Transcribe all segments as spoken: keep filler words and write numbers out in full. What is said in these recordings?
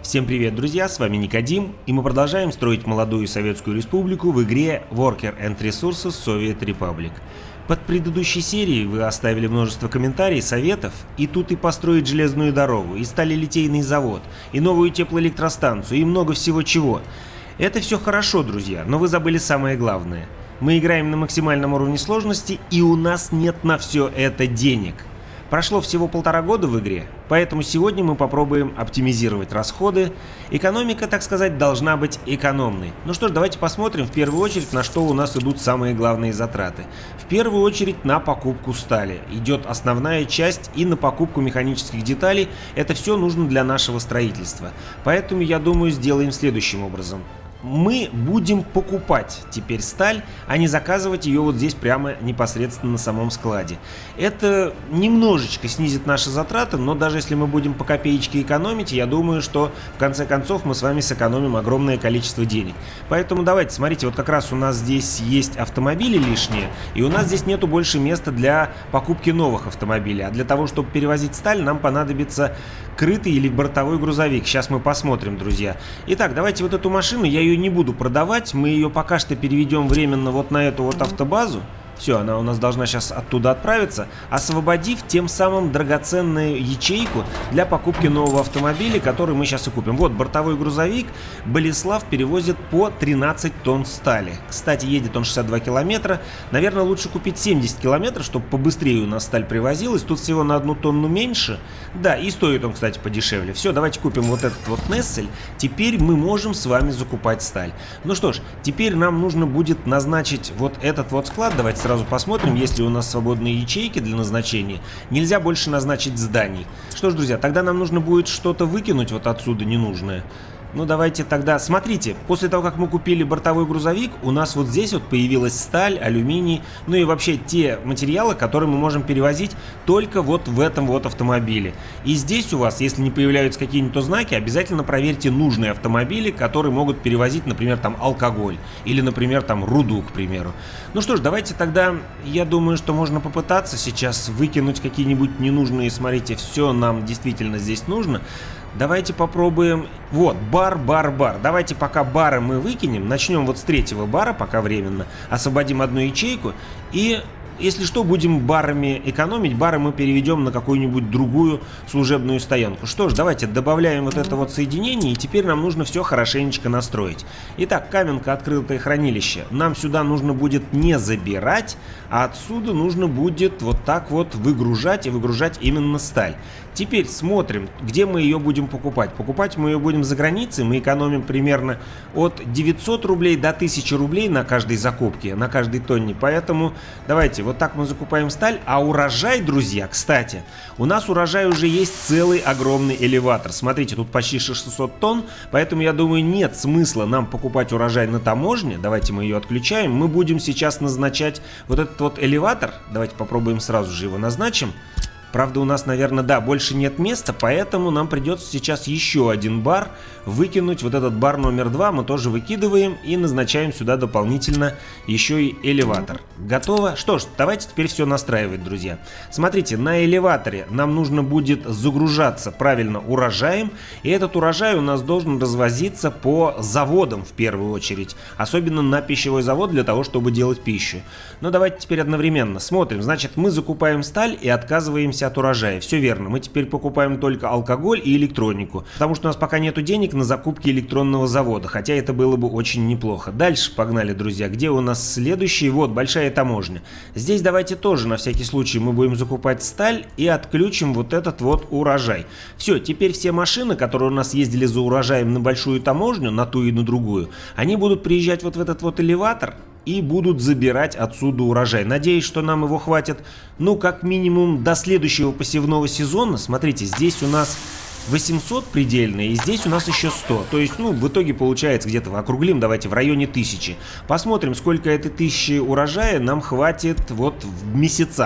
Всем привет, друзья, с вами Никодим, и мы продолжаем строить молодую Советскую Республику в игре Worker and Resources Soviet Republic. Под предыдущей серией вы оставили множество комментариев, советов, и тут и построить железную дорогу, и сталелитейный завод, и новую теплоэлектростанцию, и много всего чего. Это все хорошо, друзья, но вы забыли самое главное. Мы играем на максимальном уровне сложности, и у нас нет на все это денег. Прошло всего полтора года в игре, поэтому сегодня мы попробуем оптимизировать расходы. Экономика, так сказать, должна быть экономной. Ну что ж, давайте посмотрим в первую очередь, на что у нас идут самые главные затраты. В первую очередь на покупку стали. Идет основная часть и на покупку механических деталей. Это все нужно для нашего строительства. Поэтому, я думаю, сделаем следующим образом. Мы будем покупать теперь сталь, а не заказывать ее вот здесь прямо непосредственно на самом складе. Это немножечко снизит наши затраты, но даже если мы будем по копеечке экономить, я думаю, что в конце концов мы с вами сэкономим огромное количество денег. Поэтому давайте, смотрите, вот как раз у нас здесь есть автомобили лишние, и у нас здесь нету больше места для покупки новых автомобилей. А для того, чтобы перевозить сталь, нам понадобится крытый или бортовой грузовик. Сейчас мы посмотрим, друзья. Итак, давайте вот эту машину, я ее не буду продавать, мы ее пока что переведем временно вот на эту вот автобазу. Все, она у нас должна сейчас оттуда отправиться, освободив тем самым драгоценную ячейку для покупки нового автомобиля, который мы сейчас и купим. Вот бортовой грузовик Болеслав перевозит по тринадцать тонн стали. Кстати, едет он шестьдесят два километра. Наверное, лучше купить семьдесят километров, чтобы побыстрее у нас сталь привозилась. Тут всего на одну тонну меньше. Да, и стоит он, кстати, подешевле. Все, давайте купим вот этот вот Нессель. Теперь мы можем с вами закупать сталь. Ну что ж, теперь нам нужно будет назначить вот этот вот склад. Давайте сразу посмотрим, есть ли у нас свободные ячейки для назначения. Нельзя больше назначить зданий. Что ж, друзья, тогда нам нужно будет что-то выкинуть вот отсюда ненужное. Ну давайте тогда, смотрите, после того, как мы купили бортовой грузовик, у нас вот здесь вот появилась сталь, алюминий, ну и вообще те материалы, которые мы можем перевозить только вот в этом вот автомобиле. И здесь у вас, если не появляются какие-нибудь знаки, обязательно проверьте нужные автомобили, которые могут перевозить, например, там алкоголь или, например, там руду, к примеру. Ну что ж, давайте тогда, я думаю, что можно попытаться сейчас выкинуть какие-нибудь ненужные, смотрите, все нам действительно здесь нужно. Давайте попробуем. Вот, бар, бар, бар. Давайте пока бары мы выкинем. Начнем вот с третьего бара, пока временно. Освободим одну ячейку. И, если что, будем барами экономить. Бары мы переведем на какую-нибудь другую служебную стоянку. Что ж, давайте добавляем вот это вот соединение. И теперь нам нужно все хорошенечко настроить. Итак, каменка, открытое хранилище. Нам сюда нужно будет не забирать, а отсюда нужно будет вот так вот выгружать и выгружать именно сталь. Теперь смотрим, где мы ее будем покупать. Покупать мы ее будем за границей. Мы экономим примерно от девятисот рублей до тысячи рублей на каждой закупке, на каждой тонне. Поэтому давайте, вот так мы закупаем сталь. А урожай, друзья, кстати, у нас урожай уже есть целый огромный элеватор. Смотрите, тут почти шестьсот тонн. Поэтому, я думаю, нет смысла нам покупать урожай на таможне. Давайте мы ее отключаем. Мы будем сейчас назначать вот этот вот элеватор. Давайте попробуем сразу же его назначим. Правда, у нас, наверное, да, больше нет места, поэтому нам придется сейчас еще один бар выкинуть. Вот этот бар номер два мы тоже выкидываем и назначаем сюда дополнительно еще и элеватор. Готово? Что ж, давайте теперь все настраивать, друзья. Смотрите, на элеваторе нам нужно будет загружаться правильно урожаем, и этот урожай у нас должен развозиться по заводам в первую очередь, особенно на пищевой завод для того, чтобы делать пищу. Но давайте теперь одновременно смотрим. Значит, мы закупаем сталь и отказываемся от урожая. Все верно, мы теперь покупаем только алкоголь и электронику, потому что у нас пока нету денег на закупки электронного завода, хотя это было бы очень неплохо. Дальше погнали, друзья. Где у нас следующий? Вот, большая таможня. Здесь давайте тоже на всякий случай мы будем закупать сталь и отключим вот этот вот урожай. Все, теперь все машины, которые у нас ездили за урожаем на большую таможню, на ту и на другую, они будут приезжать вот в этот вот элеватор и будут забирать отсюда урожай. Надеюсь, что нам его хватит, ну, как минимум, до следующего посевного сезона. Смотрите, здесь у нас восемьсот предельные, и здесь у нас еще сто. То есть, ну, в итоге получается где-то, округлим, давайте, в районе тысячи. Посмотрим, сколько этой тысячи урожая нам хватит вот в месяцах.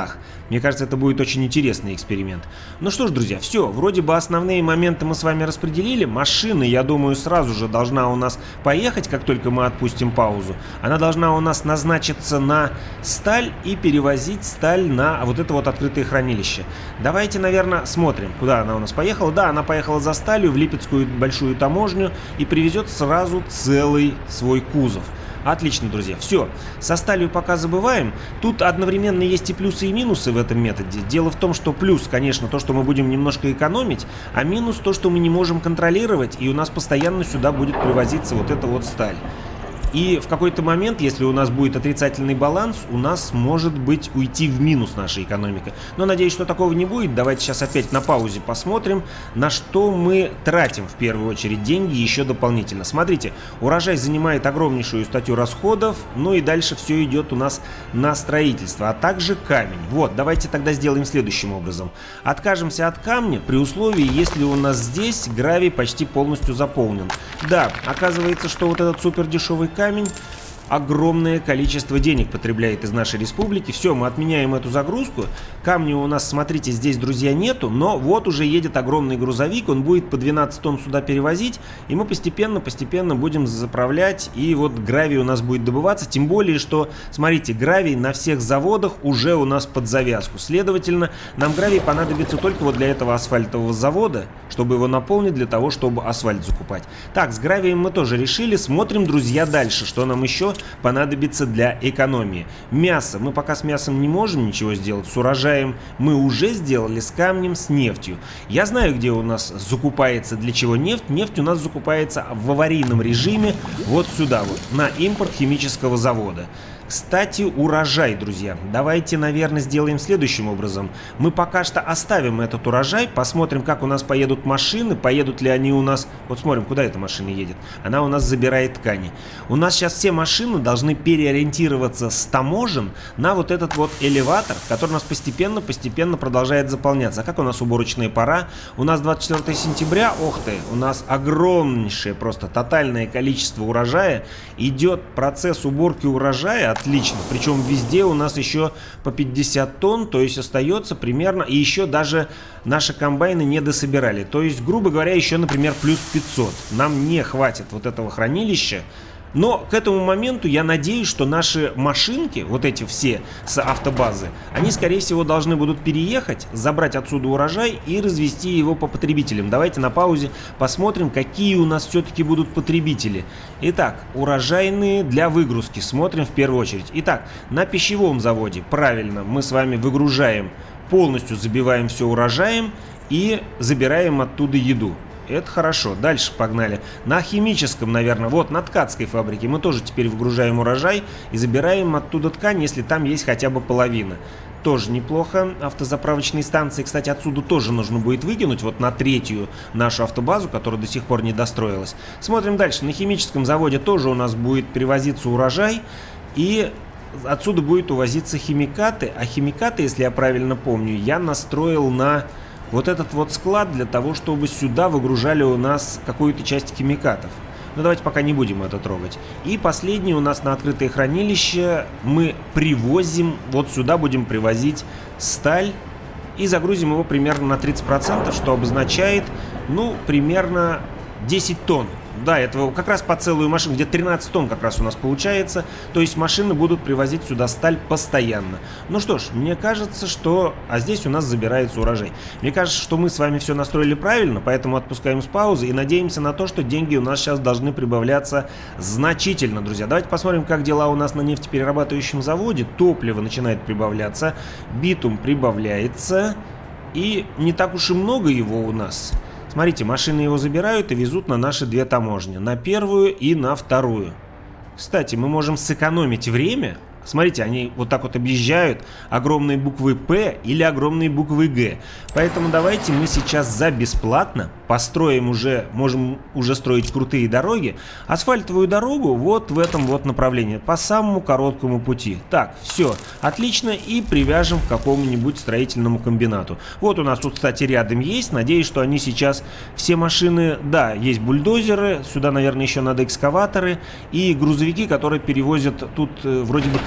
Мне кажется, это будет очень интересный эксперимент. Ну что ж, друзья, все, вроде бы основные моменты мы с вами распределили. Машина, я думаю, сразу же должна у нас поехать, как только мы отпустим паузу. Она должна у нас назначиться на сталь и перевозить сталь на вот это вот открытое хранилище. Давайте, наверное, смотрим, куда она у нас поехала. Да, она поехала за сталью в Липецкую большую таможню и привезет сразу целый свой кузов. Отлично, друзья. Все, со сталью пока забываем. Тут одновременно есть и плюсы, и минусы в этом методе. Дело в том, что плюс, конечно, то, что мы будем немножко экономить, а минус то, что мы не можем контролировать, и у нас постоянно сюда будет привозиться вот эта вот сталь. И в какой-то момент, если у нас будет отрицательный баланс, у нас может быть уйти в минус наша экономика. Но надеюсь, что такого не будет. Давайте сейчас опять на паузе посмотрим, на что мы тратим в первую очередь деньги еще дополнительно. Смотрите, урожай занимает огромнейшую статью расходов, ну и дальше все идет у нас на строительство, а также камень. Вот, давайте тогда сделаем следующим образом. Откажемся от камня при условии, если у нас здесь гравий почти полностью заполнен. Да, оказывается, что вот этот супер дешевый камень камень огромное количество денег потребляет из нашей республики. Все, мы отменяем эту загрузку. Камня у нас, смотрите, здесь, друзья, нету, но вот уже едет огромный грузовик, он будет по двенадцать тонн сюда перевозить, и мы постепенно-постепенно будем заправлять, и вот гравий у нас будет добываться, тем более, что, смотрите, гравий на всех заводах уже у нас под завязку. Следовательно, нам гравий понадобится только вот для этого асфальтового завода, чтобы его наполнить, для того, чтобы асфальт закупать. Так, с гравием мы тоже решили. Смотрим, друзья, дальше, что нам еще понадобится для экономии. Мясо. Мы пока с мясом не можем ничего сделать. С урожаем мы уже сделали, с камнем, с нефтью. Я знаю, где у нас закупается, для чего нефть. Нефть у нас закупается в аварийном режиме вот сюда вот, на импорт химического завода. Кстати, урожай, друзья. Давайте, наверное, сделаем следующим образом. Мы пока что оставим этот урожай, посмотрим, как у нас поедут машины, поедут ли они у нас... Вот смотрим, куда эта машина едет. Она у нас забирает ткани. У нас сейчас все машины должны переориентироваться с таможен на вот этот вот элеватор, который у нас постепенно-постепенно продолжает заполняться. А как у нас уборочная пора? У нас двадцать четвёртое сентября, ох ты, у нас огромнейшее, просто тотальное количество урожая. Идет процесс уборки урожая. Отлично. Причем везде у нас еще по пятьдесят тонн, то есть остается примерно, и еще даже наши комбайны не дособирали. То есть, грубо говоря, еще, например, плюс пятьсот. Нам не хватит вот этого хранилища. Но к этому моменту я надеюсь, что наши машинки, вот эти все с автобазы, они, скорее всего, должны будут переехать, забрать отсюда урожай и развести его по потребителям. Давайте на паузе посмотрим, какие у нас все-таки будут потребители. Итак, урожайные для выгрузки. Смотрим в первую очередь. Итак, на пищевом заводе, правильно, мы с вами выгружаем, полностью забиваем все урожаем и забираем оттуда еду. Это хорошо. Дальше погнали. На химическом, наверное, вот на ткацкой фабрике мы тоже теперь выгружаем урожай и забираем оттуда ткань, если там есть хотя бы половина. Тоже неплохо. Автозаправочные станции, кстати, отсюда тоже нужно будет выкинуть, вот на третью нашу автобазу, которая до сих пор не достроилась. Смотрим дальше. На химическом заводе тоже у нас будет перевозиться урожай, и отсюда будет увозиться химикаты. А химикаты, если я правильно помню, я настроил на... вот этот вот склад для того, чтобы сюда выгружали у нас какую-то часть химикатов. Но давайте пока не будем это трогать. И последний у нас на открытое хранилище мы привозим, вот сюда будем привозить сталь и загрузим его примерно на тридцать процентов, что обозначает, ну, примерно десять тонн. Да, это как раз по целую машину, где тринадцать тонн как раз у нас получается. То есть машины будут привозить сюда сталь постоянно. Ну что ж, мне кажется, что... А здесь у нас забирается урожай. Мне кажется, что мы с вами все настроили правильно, поэтому отпускаем с паузы и надеемся на то, что деньги у нас сейчас должны прибавляться значительно, друзья. Давайте посмотрим, как дела у нас на нефтеперерабатывающем заводе. Топливо начинает прибавляться, битум прибавляется, и не так уж и много его у нас. Смотрите, машины его забирают и везут на наши две таможни. На первую и на вторую. Кстати, мы можем сэкономить время. Смотрите, они вот так вот объезжают огромные буквы П или огромные буквы Г. Поэтому давайте мы сейчас за бесплатно построим уже, можем уже строить крутые дороги, асфальтовую дорогу вот в этом вот направлении, по самому короткому пути. Так, все, отлично, и привяжем к какому-нибудь строительному комбинату. Вот у нас тут, кстати, рядом есть, надеюсь, что они сейчас, все машины, да, есть бульдозеры, сюда, наверное, еще надо экскаваторы и грузовики, которые перевозят тут э, вроде бы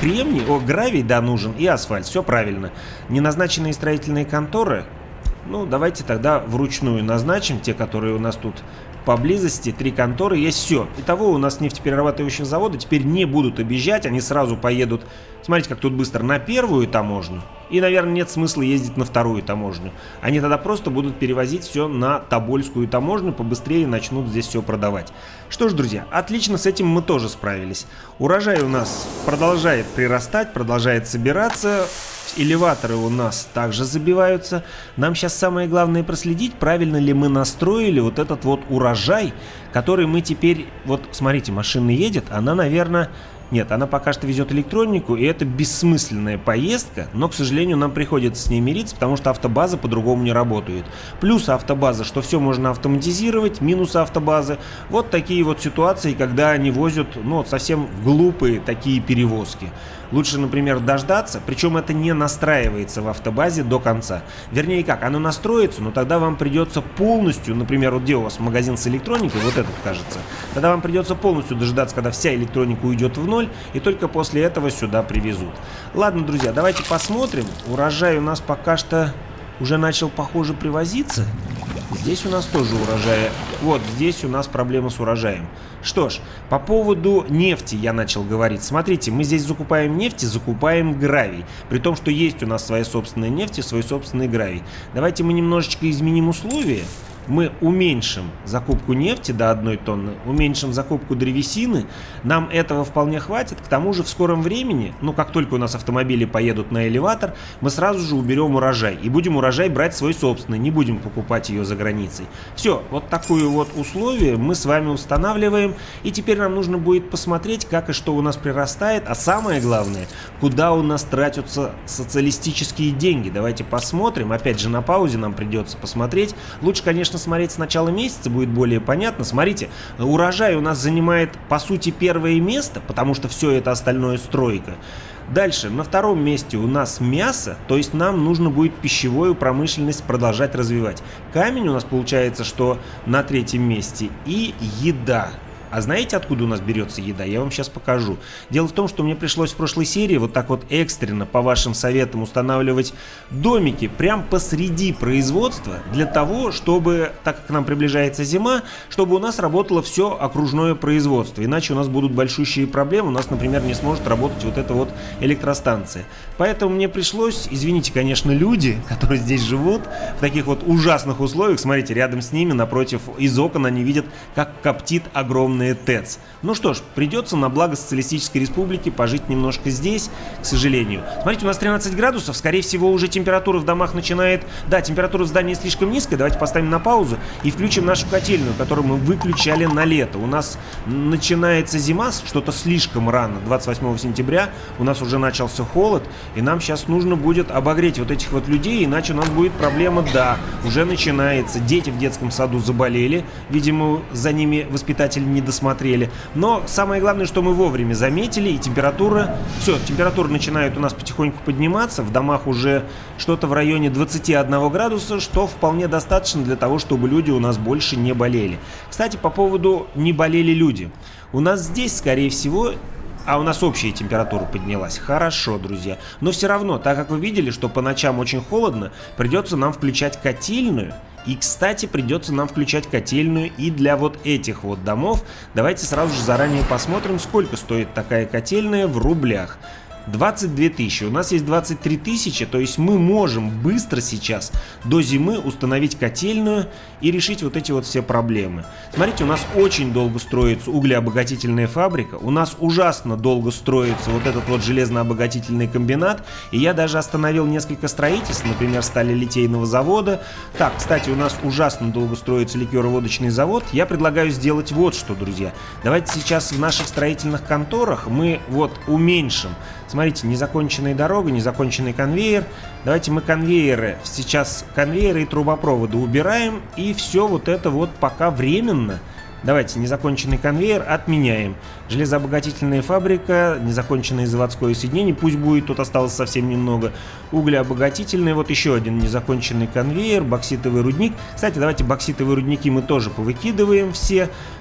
кремний, о, гравий, да, нужен, и асфальт. Все правильно. Неназначенные строительные конторы, ну, давайте тогда вручную назначим, те, которые у нас тут поблизости, три конторы есть, все. Итого у нас нефтеперерабатывающие заводы теперь не будут объезжать, они сразу поедут, смотрите, как тут быстро, на первую таможню. И, наверное, нет смысла ездить на вторую таможню. Они тогда просто будут перевозить все на Тобольскую таможню, побыстрее начнут здесь все продавать. Что ж, друзья, отлично, с этим мы тоже справились. Урожай у нас продолжает прирастать, продолжает собираться. Элеваторы у нас также забиваются. Нам сейчас самое главное проследить, правильно ли мы настроили вот этот вот урожай, который мы теперь... Вот, смотрите, машина едет, она, наверное... Нет, она пока что везет электронику, и это бессмысленная поездка, но, к сожалению, нам приходится с ней мириться, потому что автобаза по-другому не работает. Плюс автобаза, что все можно автоматизировать, минус автобазы. Вот такие вот ситуации, когда они возят, ну, вот совсем глупые такие перевозки. Лучше, например, дождаться, причем это не настраивается в автобазе до конца. Вернее как, оно настроится, но тогда вам придется полностью, например, вот где у вас магазин с электроникой, вот этот, кажется, тогда вам придется полностью дождаться, когда вся электроника уйдет в ноль, и только после этого сюда привезут. Ладно, друзья, давайте посмотрим. Урожай у нас пока что уже начал, похоже, привозиться. Здесь у нас тоже урожай. Вот здесь у нас проблема с урожаем. Что ж, по поводу нефти я начал говорить. Смотрите, мы здесь закупаем нефть и закупаем гравий. При том, что есть у нас своя собственная нефть и свой собственный гравий. Давайте мы немножечко изменим условия. Мы уменьшим закупку нефти до одной тонны, уменьшим закупку древесины. Нам этого вполне хватит. К тому же в скором времени, ну как только у нас автомобили поедут на элеватор, мы сразу же уберем урожай. И будем урожай брать свой собственный, не будем покупать ее за границей. Все, вот такое вот условие мы с вами устанавливаем. И теперь нам нужно будет посмотреть, как и что у нас прирастает. А самое главное, куда у нас тратятся социалистические деньги. Давайте посмотрим. Опять же на паузе нам придется посмотреть. Лучше, конечно, смотреть с начала месяца, будет более понятно. Смотрите, урожай у нас занимает по сути первое место, потому что все это остальное стройка. Дальше, на втором месте у нас мясо, то есть нам нужно будет пищевую промышленность продолжать развивать. Камень у нас получается, что на третьем месте, и еда. А знаете, откуда у нас берется еда? Я вам сейчас покажу. Дело в том, что мне пришлось в прошлой серии вот так вот экстренно, по вашим советам, устанавливать домики прям посреди производства, для того, чтобы, так как к нам приближается зима, чтобы у нас работало все окружное производство. Иначе у нас будут большущие проблемы, у нас, например, не сможет работать вот эта вот электростанция. Поэтому мне пришлось, извините, конечно, люди, которые здесь живут, в таких вот ужасных условиях, смотрите, рядом с ними, напротив, из окон они видят, как коптит огромный ТЭЦ. Ну что ж, придется на благо Социалистической Республики пожить немножко здесь, к сожалению. Смотрите, у нас тринадцать градусов, скорее всего, уже температура в домах начинает... Да, температура в здании слишком низкая, давайте поставим на паузу и включим нашу котельную, которую мы выключали на лето. У нас начинается зима, что-то слишком рано, двадцать восьмого сентября, у нас уже начался холод, и нам сейчас нужно будет обогреть вот этих вот людей, иначе у нас будет проблема, да, уже начинается. Дети в детском саду заболели, видимо, за ними воспитатели не досмотрели. Но самое главное, что мы вовремя заметили, и температура... Все, температура начинает у нас потихоньку подниматься. В домах уже что-то в районе двадцати одного градуса, что вполне достаточно для того, чтобы люди у нас больше не болели. Кстати, по поводу «не болели люди». У нас здесь, скорее всего... А у нас общая температура поднялась. Хорошо, друзья. Но все равно, так как вы видели, что по ночам очень холодно, придется нам включать котельную. И, кстати, придется нам включать котельную и для вот этих вот домов. Давайте сразу же заранее посмотрим, сколько стоит такая котельная в рублях. двадцать две тысячи. У нас есть двадцать три тысячи, то есть мы можем быстро сейчас до зимы установить котельную и решить вот эти вот все проблемы. Смотрите, у нас очень долго строится углеобогатительная фабрика, у нас ужасно долго строится вот этот вот железнообогатительный комбинат, и я даже остановил несколько строительств, например, сталелитейного завода. Так, кстати, у нас ужасно долго строится ликероводочный завод. Я предлагаю сделать вот что, друзья. Давайте сейчас в наших строительных конторах мы вот уменьшим. Смотрите, незаконченная дорога, незаконченный конвейер. Давайте мы конвейеры, сейчас конвейеры и трубопроводы убираем. И все вот это вот пока временно. Давайте незаконченный конвейер отменяем. Железообогатительная фабрика, незаконченное заводское соединение, пусть будет, тут осталось совсем немного. Углеобогатительный, вот еще один незаконченный конвейер, бокситовый рудник. Кстати, давайте бокситовые рудники мы тоже повыкидываем все.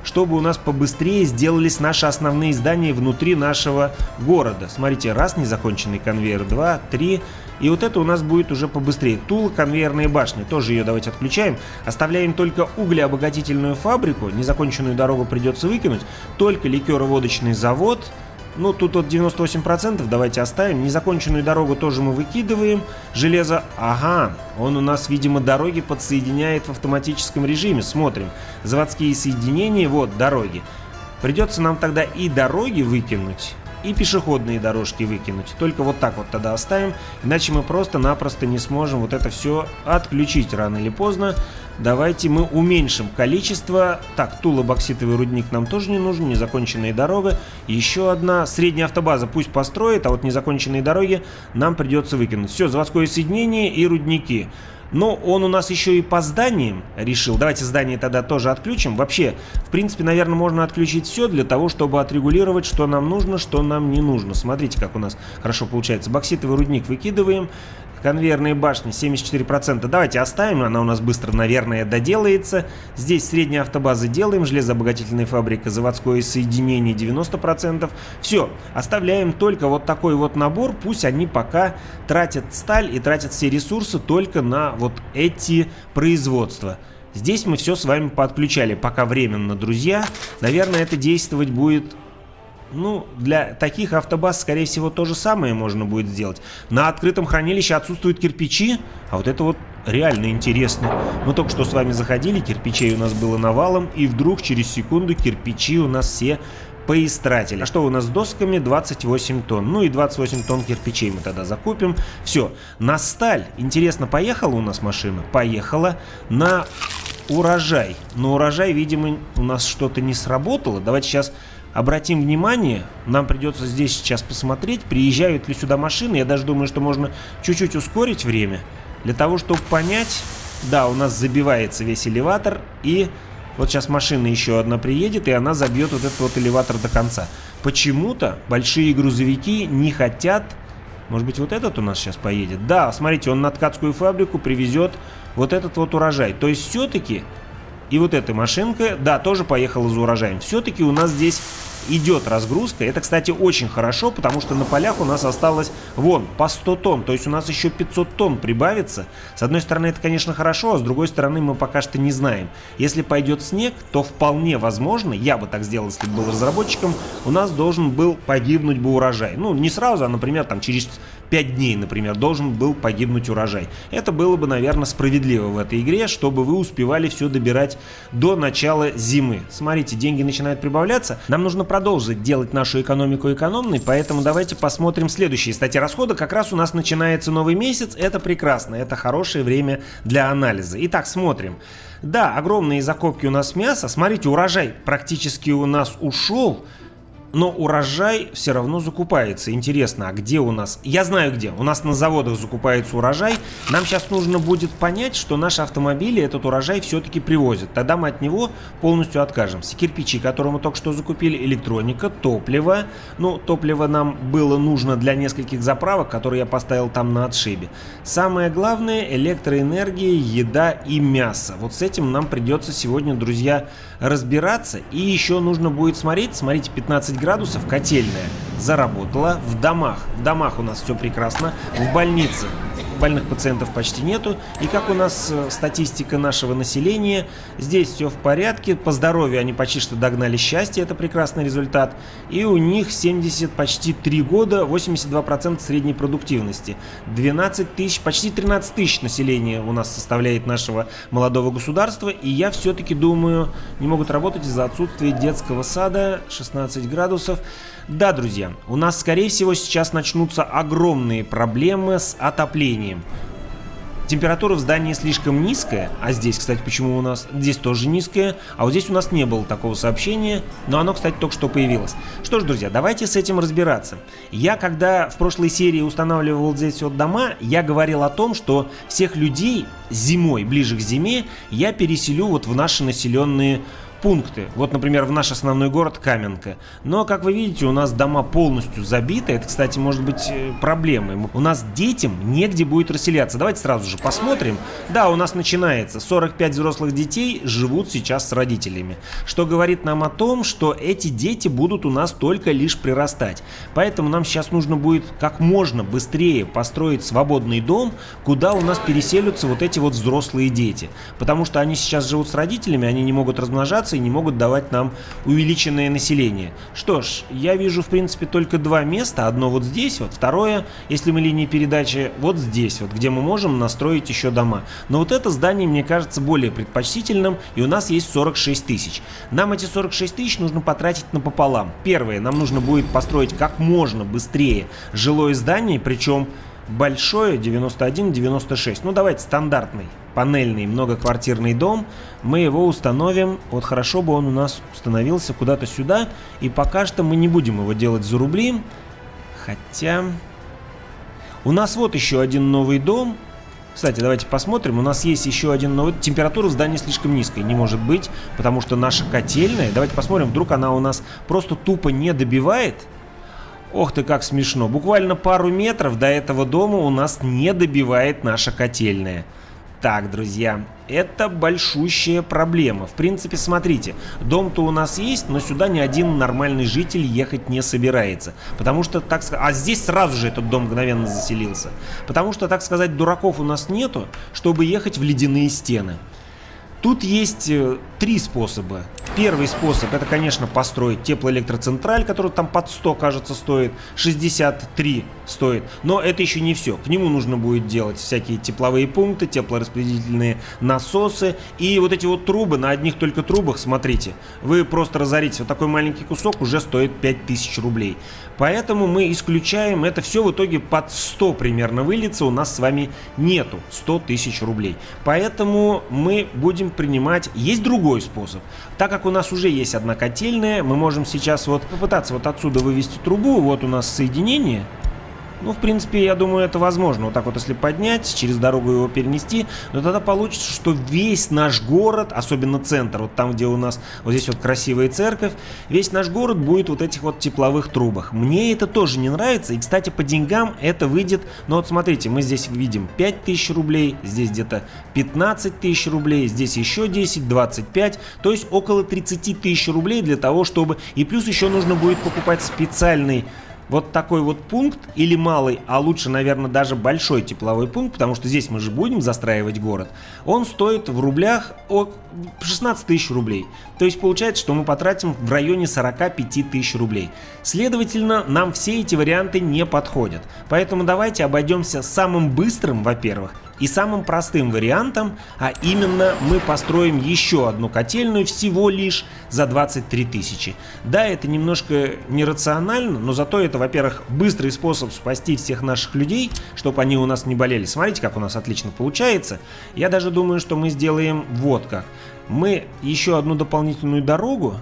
чтобы у нас побыстрее сделались наши основные здания внутри нашего города. Смотрите, раз незаконченный конвейер, два, три. И вот это у нас будет уже побыстрее. Тула, конвейерные башни. Тоже ее давайте отключаем. Оставляем только углеобогатительную фабрику. Незаконченную дорогу придется выкинуть. Только ликероводочный завод. Ну, тут вот девяносто восемь процентов давайте оставим. Незаконченную дорогу тоже мы выкидываем. Железо, ага, он у нас, видимо, дороги подсоединяет в автоматическом режиме. Смотрим. Заводские соединения, вот, дороги. Придется нам тогда и дороги выкинуть, и пешеходные дорожки выкинуть. Только вот так вот тогда оставим, иначе мы просто-напросто не сможем вот это все отключить рано или поздно. Давайте мы уменьшим количество. Так, Тула-бокситовый рудник нам тоже не нужен, незаконченная дорога. Еще одна средняя автобаза пусть построит, а вот незаконченные дороги нам придется выкинуть. Все, заводское соединение и рудники. Но он у нас еще и по зданиям решил. Давайте здание тогда тоже отключим. Вообще, в принципе, наверное, можно отключить все для того, чтобы отрегулировать, что нам нужно, что нам не нужно. Смотрите, как у нас хорошо получается. Бокситовый рудник выкидываем. Конвейерные башни семьдесят четыре процента. Давайте оставим, она у нас быстро, наверное, доделается. Здесь средние автобазы делаем. Железообогатительная фабрика, заводское соединение девяносто процентов. Все, оставляем только вот такой вот набор. Пусть они пока тратят сталь и тратят все ресурсы только на вот эти производства. Здесь мы все с вами подключали пока временно, друзья. Наверное, это действовать будет... Ну, для таких автобаз, скорее всего, то же самое можно будет сделать. На открытом хранилище отсутствуют кирпичи, а вот это вот реально интересно. Мы только что с вами заходили, кирпичей у нас было навалом, и вдруг через секунду кирпичи у нас все поистратили. А что у нас с досками? двадцать восемь тонн. Ну и двадцать восемь тонн кирпичей мы тогда закупим. Все, на сталь. Интересно, поехала у нас машина? Поехала. На урожай. На урожай, видимо, у нас что-то не сработало. Давайте сейчас... Обратим внимание, нам придется здесь сейчас посмотреть, приезжают ли сюда машины. Я даже думаю, что можно чуть-чуть ускорить время, для того, чтобы понять. Да, у нас забивается весь элеватор, и вот сейчас машина еще одна приедет, и она забьет вот этот вот элеватор до конца. Почему-то большие грузовики не хотят... Может быть, вот этот у нас сейчас поедет? Да, смотрите, он на ткацкую фабрику привезет вот этот вот урожай. То есть все-таки... И вот эта машинка, да, тоже поехала за урожаем. Все-таки у нас здесь идет разгрузка. Это, кстати, очень хорошо, потому что на полях у нас осталось, вон, по сто тонн. То есть у нас еще пятьсот тонн прибавится. С одной стороны, это, конечно, хорошо, а с другой стороны, мы пока что не знаем. Если пойдет снег, то вполне возможно, я бы так сделал, если бы был разработчиком, у нас должен был погибнуть бы урожай. Ну, не сразу, а, например, там через пять дней, например, должен был погибнуть урожай. Это было бы, наверное, справедливо в этой игре, чтобы вы успевали все добирать до начала зимы. Смотрите, деньги начинают прибавляться. Нам нужно продолжить делать нашу экономику экономной, поэтому давайте посмотрим следующие статьи расхода. Как раз у нас начинается новый месяц, это прекрасно, это хорошее время для анализа. Итак, смотрим. Да, огромные закупки у нас мяса. Смотрите, урожай практически у нас ушел. Но урожай все равно закупается. Интересно, а где у нас? Я знаю где. У нас на заводах закупается урожай. Нам сейчас нужно будет понять, что наши автомобили этот урожай все-таки привозят. Тогда мы от него полностью откажемся. Кирпичи, которые мы только что закупили, электроника, топливо. Ну, топливо нам было нужно для нескольких заправок, которые я поставил там на отшибе. Самое главное — электроэнергия, еда и мясо. Вот с этим нам придется сегодня, друзья, разбираться. И еще нужно будет смотреть. Смотрите, пятнадцать градусов, котельная заработала. В домах, в домах у нас все прекрасно. В больнице больных пациентов почти нету. И как у нас статистика нашего населения, здесь все в порядке. По здоровью они почти что догнали счастье, это прекрасный результат. И у них семьдесят, почти три года, восемьдесят два процента средней продуктивности. двенадцать тысяч, почти тринадцать тысяч населения у нас составляет нашего молодого государства. И я все-таки думаю, не могут работать из-за отсутствия детского сада. шестнадцать градусов. Да, друзья, у нас, скорее всего, сейчас начнутся огромные проблемы с отоплением. Температура в здании слишком низкая, а здесь, кстати, почему у нас? Здесь тоже низкая, а вот здесь у нас не было такого сообщения, но оно, кстати, только что появилось. Что ж, друзья, давайте с этим разбираться. Я, когда в прошлой серии устанавливал вот здесь вот дома, я говорил о том, что всех людей зимой, ближе к зиме, я переселю вот в наши населенные пункты. Вот, например, в наш основной город Каменка. Но, как вы видите, у нас дома полностью забиты. Это, кстати, может быть проблемой. У нас детям негде будет расселяться. Давайте сразу же посмотрим. Да, у нас начинается. сорок пять взрослых детей живут сейчас с родителями. Что говорит нам о том, что эти дети будут у нас только лишь прирастать. Поэтому нам сейчас нужно будет как можно быстрее построить свободный дом, куда у нас переселятся вот эти вот взрослые дети. Потому что они сейчас живут с родителями, они не могут размножаться и не могут давать нам увеличенное население. Что ж, я вижу в принципе только два места. Одно вот здесь, вот второе, если мы линии передачи, вот здесь, вот где мы можем настроить еще дома. Но вот это здание мне кажется более предпочтительным, и у нас есть сорок шесть тысяч. Нам эти сорок шесть тысяч нужно потратить напополам. Первое, нам нужно будет построить как можно быстрее жилое здание, причем большое, девяносто один девяносто шесть. Ну давайте стандартный панельный многоквартирный дом. Мы его установим. Вот хорошо бы он у нас установился куда-то сюда. И пока что мы не будем его делать за рубли. Хотя у нас вот еще один новый дом. Кстати, давайте посмотрим. У нас есть еще один новый. Температура в здании слишком низкая. Не может быть, потому что наша котельная. Давайте посмотрим, вдруг она у нас просто тупо не добивает. Ох ты, как смешно. Буквально пару метров до этого дома у нас не добивает наша котельная. Так, друзья, это большущая проблема. В принципе, смотрите, дом-то у нас есть, но сюда ни один нормальный житель ехать не собирается. Потому что, так сказать... А здесь сразу же этот дом мгновенно заселился. Потому что, так сказать, дураков у нас нету, чтобы ехать в ледяные стены. Тут есть э, три способа. Первый способ — это, конечно, построить теплоэлектроцентраль, который там под сто, кажется, стоит, шестьдесят три стоит. Но это еще не все. К нему нужно будет делать всякие тепловые пункты, теплораспределительные насосы. И вот эти вот трубы, на одних только трубах, смотрите, вы просто разорите. Вот такой маленький кусок уже стоит пять тысяч рублей. Поэтому мы исключаем это все, в итоге под сто примерно выльется. У нас с вами нету сто тысяч рублей. Поэтому мы будем принимать... Есть другой способ. Так как у нас уже есть одна котельная, мы можем сейчас вот попытаться вот отсюда вывести трубу. Вот у нас соединение. Ну, в принципе, я думаю, это возможно. Вот так вот, если поднять, через дорогу его перенести, но тогда получится, что весь наш город, особенно центр, вот там, где у нас вот здесь вот красивая церковь, весь наш город будет вот этих вот тепловых трубах. Мне это тоже не нравится. И, кстати, по деньгам это выйдет. Ну, вот смотрите, мы здесь видим пять тысяч рублей, здесь где-то пятнадцать тысяч рублей, здесь еще десять, двадцать пять, то есть около тридцати тысяч рублей для того, чтобы... И плюс еще нужно будет покупать специальный вот такой вот пункт, или малый, а лучше, наверное, даже большой тепловой пункт, потому что здесь мы же будем застраивать город. Он стоит в рублях от шестнадцать тысяч рублей. То есть получается, что мы потратим в районе сорока пяти тысяч рублей. Следовательно, нам все эти варианты не подходят. Поэтому давайте обойдемся самым быстрым, во-первых, и самым простым вариантом, а именно мы построим еще одну котельную всего лишь за двадцать три тысячи. Да, это немножко нерационально, но зато это, во-первых, быстрый способ спасти всех наших людей, чтобы они у нас не болели. Смотрите, как у нас отлично получается. Я даже думаю, что мы сделаем вот как. Мы еще одну дополнительную дорогу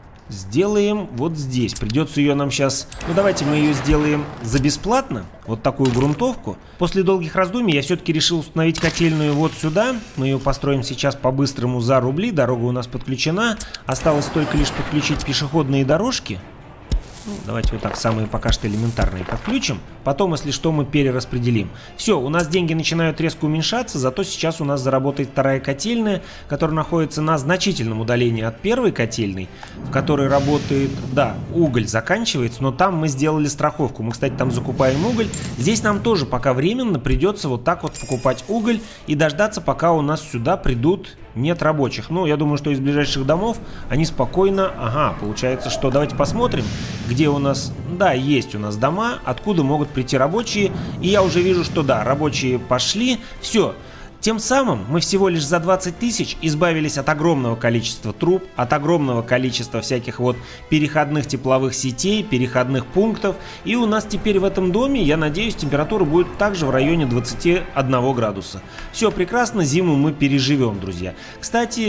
сделаем вот здесь. Придется ее нам сейчас... Ну, давайте мы ее сделаем за бесплатно. Вот такую грунтовку. После долгих раздумий я все-таки решил установить котельную вот сюда. Мы ее построим сейчас по-быстрому за рубли. Дорога у нас подключена. Осталось только лишь подключить пешеходные дорожки. Ну, давайте вот так, самые пока что элементарные подключим. Потом, если что, мы перераспределим. Все, у нас деньги начинают резко уменьшаться, зато сейчас у нас заработает вторая котельная, которая находится на значительном удалении от первой котельной, в которой работает, да, уголь заканчивается, но там мы сделали страховку. Мы, кстати, там закупаем уголь. Здесь нам тоже пока временно придется вот так вот покупать уголь и дождаться, пока у нас сюда придут... Нет рабочих. Ну, я думаю, что из ближайших домов они спокойно... Ага, получается, что... Давайте посмотрим, где у нас... Да, есть у нас дома, откуда могут прийти рабочие. И я уже вижу, что да, рабочие пошли. Все. Тем самым мы всего лишь за двадцать тысяч избавились от огромного количества труб, от огромного количества всяких вот переходных тепловых сетей, переходных пунктов. И у нас теперь в этом доме, я надеюсь, температура будет также в районе двадцати одного градуса. Все прекрасно, зиму мы переживем, друзья. Кстати,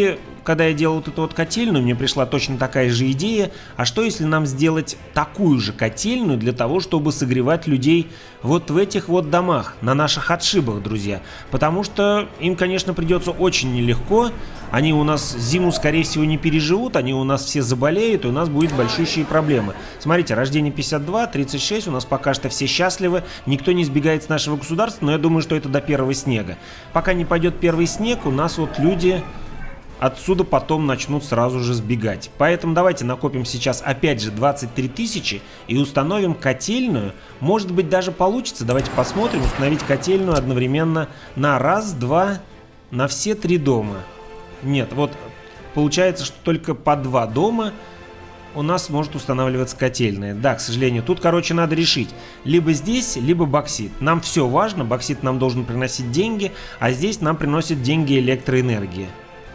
когда я делал вот эту вот котельную, мне пришла точно такая же идея. А что если нам сделать такую же котельную для того, чтобы согревать людей вот в этих вот домах, на наших отшибах, друзья? Потому что им, конечно, придется очень нелегко. Они у нас зиму, скорее всего, не переживут, они у нас все заболеют, и у нас будут большущие проблемы. Смотрите, рождение пятьдесят два, тридцать шесть, у нас пока что все счастливы, никто не сбегает с нашего государства, но я думаю, что это до первого снега. Пока не пойдет первый снег, у нас вот люди отсюда потом начнут сразу же сбегать. Поэтому давайте накопим сейчас опять же двадцать три тысячи и установим котельную. Может быть, даже получится, давайте посмотрим, установить котельную одновременно на раз, два, на все три дома. Нет, вот получается, что только по два дома у нас может устанавливаться котельная. Да, к сожалению, тут, короче, надо решить. Либо здесь, либо боксит. Нам все важно, боксит нам должен приносить деньги, а здесь нам приносит деньги электроэнергия.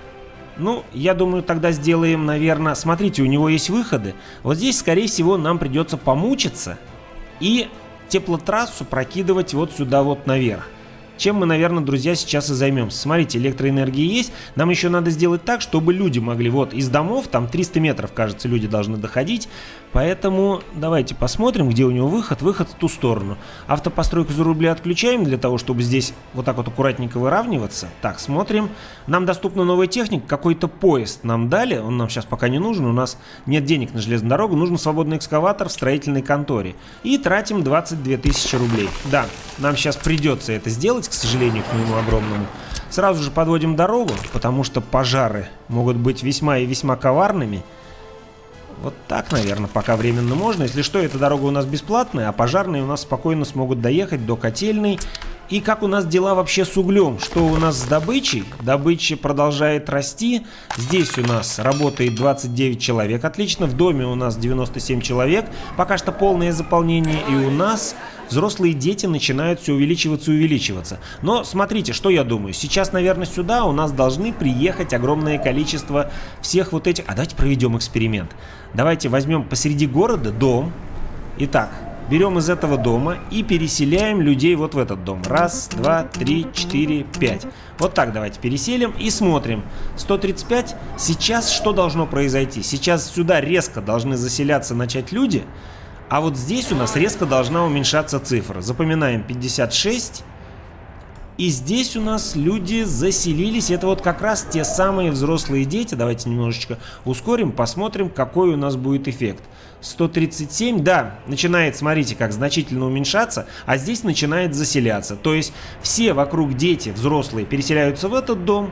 Ну, я думаю, тогда сделаем, наверное... Смотрите, у него есть выходы. Вот здесь, скорее всего, нам придется помучиться и теплотрассу прокидывать вот сюда вот наверх. Чем мы, наверное, друзья, сейчас и займемся. Смотрите, электроэнергия есть. Нам еще надо сделать так, чтобы люди могли... Вот из домов, там триста метров, кажется, люди должны доходить. Поэтому давайте посмотрим, где у него выход. Выход в ту сторону. Автопостройку за рубли отключаем, для того, чтобы здесь вот так вот аккуратненько выравниваться. Так, смотрим. Нам доступна новая техника. Какой-то поезд нам дали. Он нам сейчас пока не нужен. У нас нет денег на железную дорогу. Нужен свободный экскаватор в строительной конторе. И тратим двадцать две тысячи рублей. Да, нам сейчас придется это сделать, к сожалению, к моему огромному. Сразу же подводим дорогу, потому что пожары могут быть весьма и весьма коварными. Вот так, наверное, пока временно можно. Если что, эта дорога у нас бесплатная, а пожарные у нас спокойно смогут доехать до котельной. И как у нас дела вообще с углем? Что у нас с добычей? Добыча продолжает расти. Здесь у нас работает двадцать девять человек. Отлично. В доме у нас девяносто семь человек. Пока что полное заполнение. И у нас взрослые дети начинают все увеличиваться и увеличиваться. Но смотрите, что я думаю. Сейчас, наверное, сюда у нас должны приехать огромное количество всех вот этих... А давайте проведем эксперимент. Давайте возьмем посреди города дом. Итак, берем из этого дома и переселяем людей вот в этот дом. Раз, два, три, четыре, пять. Вот так давайте переселим и смотрим. сто тридцать пять. Сейчас что должно произойти? Сейчас сюда резко должны заселяться, начать люди. А вот здесь у нас резко должна уменьшаться цифра. Запоминаем пятьдесят шесть. И здесь у нас люди заселились. Это вот как раз те самые взрослые дети. Давайте немножечко ускорим, посмотрим, какой у нас будет эффект. сто тридцать семь, да, начинает, смотрите, как значительно уменьшаться, а здесь начинает заселяться. То есть все вокруг дети, взрослые, переселяются в этот дом,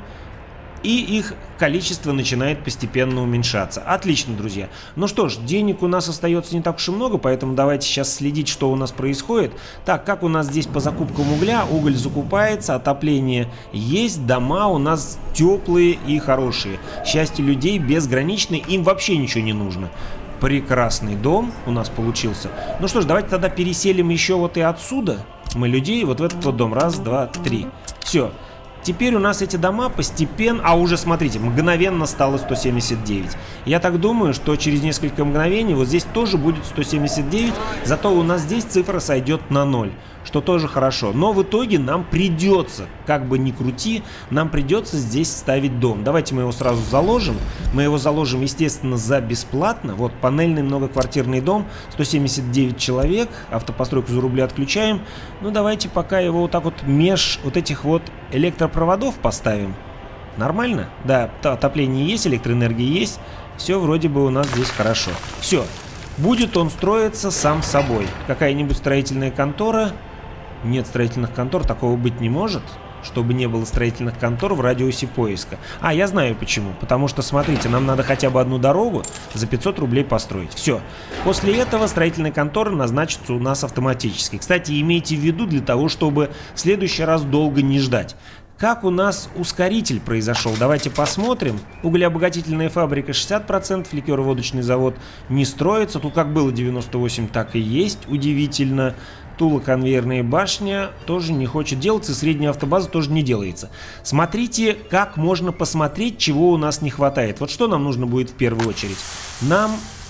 и их количество начинает постепенно уменьшаться. Отлично, друзья. Ну что ж, денег у нас остается не так уж и много, поэтому давайте сейчас следить, что у нас происходит. Так, как у нас здесь по закупкам угля? Уголь закупается, отопление есть, дома у нас теплые и хорошие. Счастье людей безграничное, им вообще ничего не нужно. Прекрасный дом у нас получился. Ну что ж, давайте тогда переселим еще вот и отсюда мы людей вот в этот вот дом. Раз, два, три. Все. Теперь у нас эти дома постепенно... А уже, смотрите, мгновенно стало сто семьдесят девять. Я так думаю, что через несколько мгновений вот здесь тоже будет сто семьдесят девять. Зато у нас здесь цифра сойдет на ноль. Что тоже хорошо. Но в итоге нам придется, как бы ни крути, нам придется здесь ставить дом. Давайте мы его сразу заложим. Мы его заложим, естественно, за бесплатно. Вот панельный многоквартирный дом. сто семьдесят девять человек. Автопостройку за рубли отключаем. Ну давайте пока его вот так вот меж вот этих вот электропроводов поставим. Нормально? Да, отопление есть, электроэнергия есть. Все вроде бы у нас здесь хорошо. Все. Будет он строиться сам собой. Какая-нибудь строительная контора... Нет строительных контор, такого быть не может, чтобы не было строительных контор в радиусе поиска. А, я знаю почему. Потому что, смотрите, нам надо хотя бы одну дорогу за пятьсот рублей построить. Все. После этого строительная контора назначится у нас автоматически. Кстати, имейте в виду для того, чтобы в следующий раз долго не ждать. Как у нас ускоритель произошел? Давайте посмотрим. Углеобогатительная фабрика шестьдесят процентов, ликероводочный завод не строится. Тут как было девяносто восемь, так и есть. Удивительно. Тула-конвейерная башня тоже не хочет делаться, и средняя автобаза тоже не делается. Смотрите, как можно посмотреть, чего у нас не хватает. Вот что нам нужно будет в первую очередь. Нам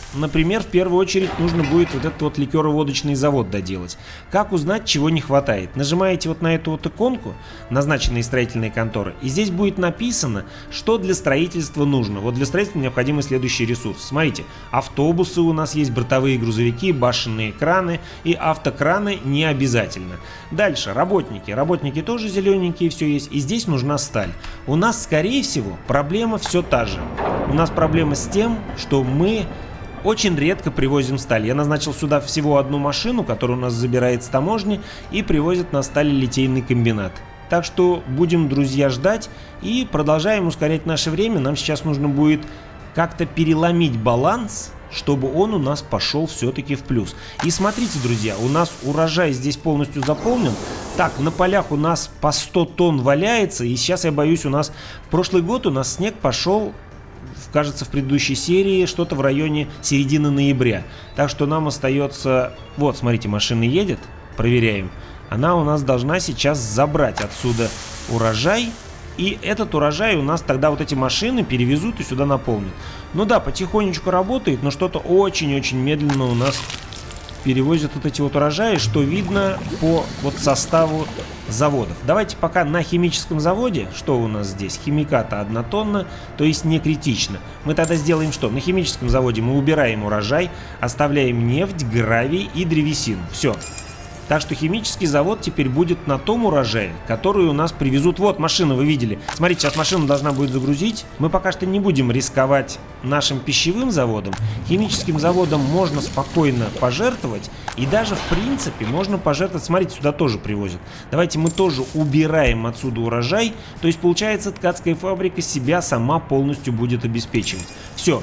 например, в первую очередь нужно будет вот этот вот ликероводочный завод доделать. Как узнать, чего не хватает? Нажимаете вот на эту вот иконку, назначенные строительные конторы, и здесь будет написано, что для строительства нужно. Вот для строительства необходимы следующие ресурсы. Смотрите, автобусы у нас есть, бортовые грузовики, башенные краны и автокраны не обязательно. Дальше, работники. Работники тоже зелененькие, все есть. И здесь нужна сталь. У нас, скорее всего, проблема все та же. У нас проблема с тем, что мы очень редко привозим сталь. Я назначил сюда всего одну машину, которая у нас забирает с таможни и привозит на сталелитейный комбинат. Так что будем, друзья, ждать и продолжаем ускорять наше время. Нам сейчас нужно будет как-то переломить баланс, чтобы он у нас пошел все-таки в плюс. И смотрите, друзья, у нас урожай здесь полностью заполнен. Так, на полях у нас по сто тонн валяется. И сейчас, я боюсь, у нас в прошлый год у нас снег пошел, кажется, в предыдущей серии что-то в районе середины ноября. Так что нам остается... Вот, смотрите, машина едет. Проверяем. Она у нас должна сейчас забрать отсюда урожай. И этот урожай у нас тогда вот эти машины перевезут и сюда наполнят. Ну да, потихонечку работает, но что-то очень-очень медленно у нас перевозят вот эти вот урожаи, что видно по вот составу заводов. Давайте пока на химическом заводе, что у нас здесь? Химиката одна тонна, то есть не критично. Мы тогда сделаем что? На химическом заводе мы убираем урожай, оставляем нефть, гравий и древесину. Все. Так что химический завод теперь будет на том урожае, который у нас привезут. Вот машина, вы видели. Смотрите, сейчас машина должна будет загрузить. Мы пока что не будем рисковать нашим пищевым заводом. Химическим заводом можно спокойно пожертвовать. И даже в принципе можно пожертвовать. Смотрите, сюда тоже привозят. Давайте мы тоже убираем отсюда урожай. То есть получается, ткацкая фабрика себя сама полностью будет обеспечивать. Все.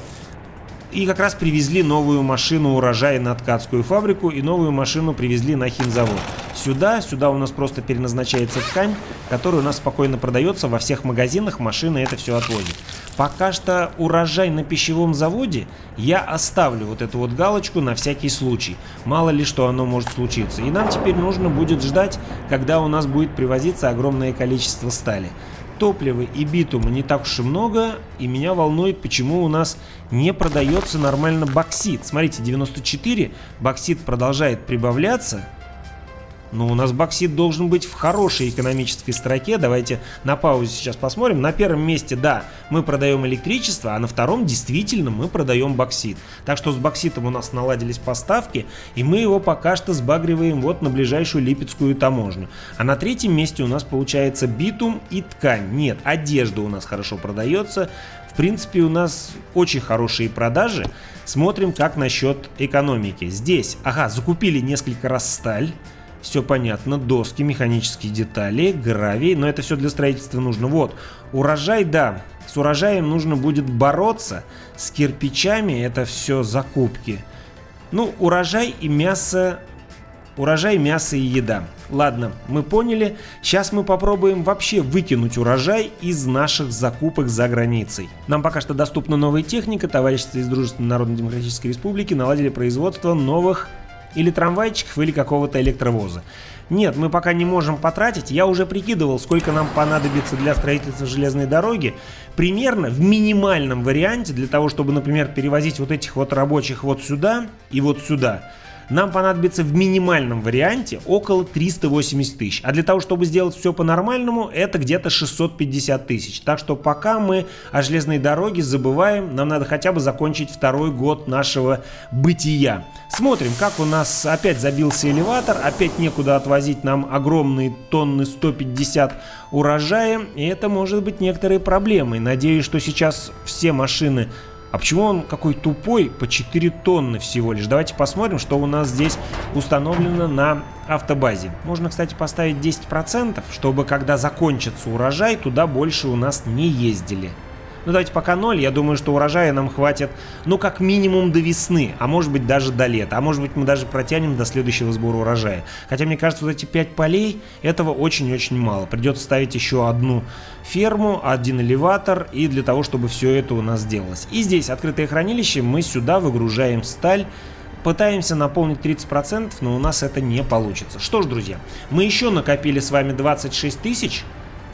И как раз привезли новую машину урожая на ткацкую фабрику и новую машину привезли на химзавод. Сюда, сюда у нас просто переназначается ткань, которая у нас спокойно продается во всех магазинах, машины это все отвозят. Пока что урожай на пищевом заводе я оставлю вот эту вот галочку на всякий случай. Мало ли что оно может случиться. И нам теперь нужно будет ждать, когда у нас будет привозиться огромное количество стали. Топлива и битума не так уж и много, и меня волнует, почему у нас не продается нормально боксит. Смотрите, девяносто четыре, боксит продолжает прибавляться, но у нас боксит должен быть в хорошей экономической строке. Давайте на паузе сейчас посмотрим. На первом месте, да, мы продаем электричество, а на втором действительно мы продаем боксит. Так что с бокситом у нас наладились поставки, и мы его пока что сбагриваем вот на ближайшую Липецкую таможню. А на третьем месте у нас получается битум и ткань. Нет, одежда у нас хорошо продается. В принципе, у нас очень хорошие продажи. Смотрим, как насчет экономики. Здесь, ага, закупили несколько раз сталь. Все понятно, доски, механические детали, гравий, но это все для строительства нужно. Вот, урожай, да, с урожаем нужно будет бороться, с кирпичами это все закупки. Ну, урожай и мясо, урожай, мясо и еда. Ладно, мы поняли, сейчас мы попробуем вообще выкинуть урожай из наших закупок за границей. Нам пока что доступна новая техника, товарищество из Дружественной Народно-Демократической Республики наладили производство новых или трамвайчиков, или какого-то электровоза. Нет, мы пока не можем потратить. Я уже прикидывал, сколько нам понадобится для строительства железной дороги. Примерно в минимальном варианте, для того, чтобы, например, перевозить вот этих вот рабочих вот сюда и вот сюда, нам понадобится в минимальном варианте около триста восемьдесят тысяч. А для того, чтобы сделать все по-нормальному, это где-то шестьсот пятьдесят тысяч. Так что пока мы о железной дороге забываем, нам надо хотя бы закончить второй год нашего бытия. Смотрим, как у нас опять забился элеватор, опять некуда отвозить нам огромные тонны сто пятьдесят урожая. И это может быть некоторой проблемой. Надеюсь, что сейчас все машины... А почему он какой тупой? По четыре тонны всего лишь. Давайте посмотрим, что у нас здесь установлено на автобазе. Можно, кстати, поставить десять процентов, чтобы когда закончится урожай, туда больше у нас не ездили. Ну давайте пока ноль, я думаю, что урожая нам хватит, ну как минимум до весны, а может быть даже до лета, а может быть мы даже протянем до следующего сбора урожая. Хотя мне кажется, вот эти пять полей, этого очень-очень мало. Придется ставить еще одну ферму, один элеватор, и для того, чтобы все это у нас сделалось. И здесь открытое хранилище, мы сюда выгружаем сталь. Пытаемся наполнить тридцать процентов, но у нас это не получится. Что ж, друзья, мы еще накопили с вами двадцать шесть тысяч.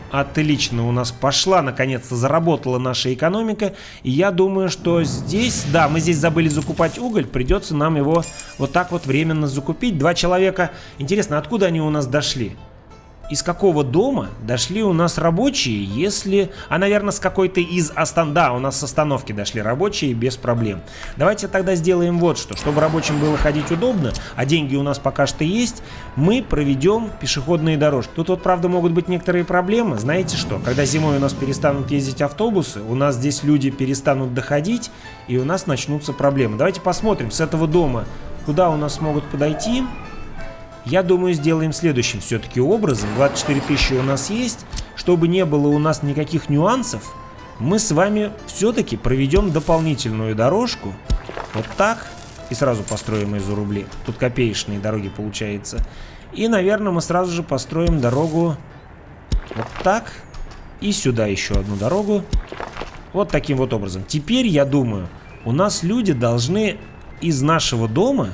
Отлично, у нас пошла, наконец-то заработала наша экономика. И я думаю, что здесь, да, мы здесь забыли закупать уголь. Придется нам его вот так вот временно закупить. Два человека. Интересно, откуда они у нас дошли? Из какого дома дошли у нас рабочие, если... А, наверное, с какой-то из остановки. Да, у нас с остановки дошли рабочие без проблем. Давайте тогда сделаем вот что. Чтобы рабочим было ходить удобно, а деньги у нас пока что есть, мы проведем пешеходные дорожки. Тут вот, правда, могут быть некоторые проблемы. Знаете что? Когда зимой у нас перестанут ездить автобусы, у нас здесь люди перестанут доходить, и у нас начнутся проблемы. Давайте посмотрим с этого дома, куда у нас могут подойти. Я думаю, сделаем следующим все-таки образом. двадцать четыре тысячи у нас есть. Чтобы не было у нас никаких нюансов, мы с вами все-таки проведем дополнительную дорожку. Вот так. И сразу построим ее за рубли. Тут копеечные дороги получается. И, наверное, мы сразу же построим дорогу вот так. И сюда еще одну дорогу. Вот таким вот образом. Теперь, я думаю, у нас люди должны из нашего дома...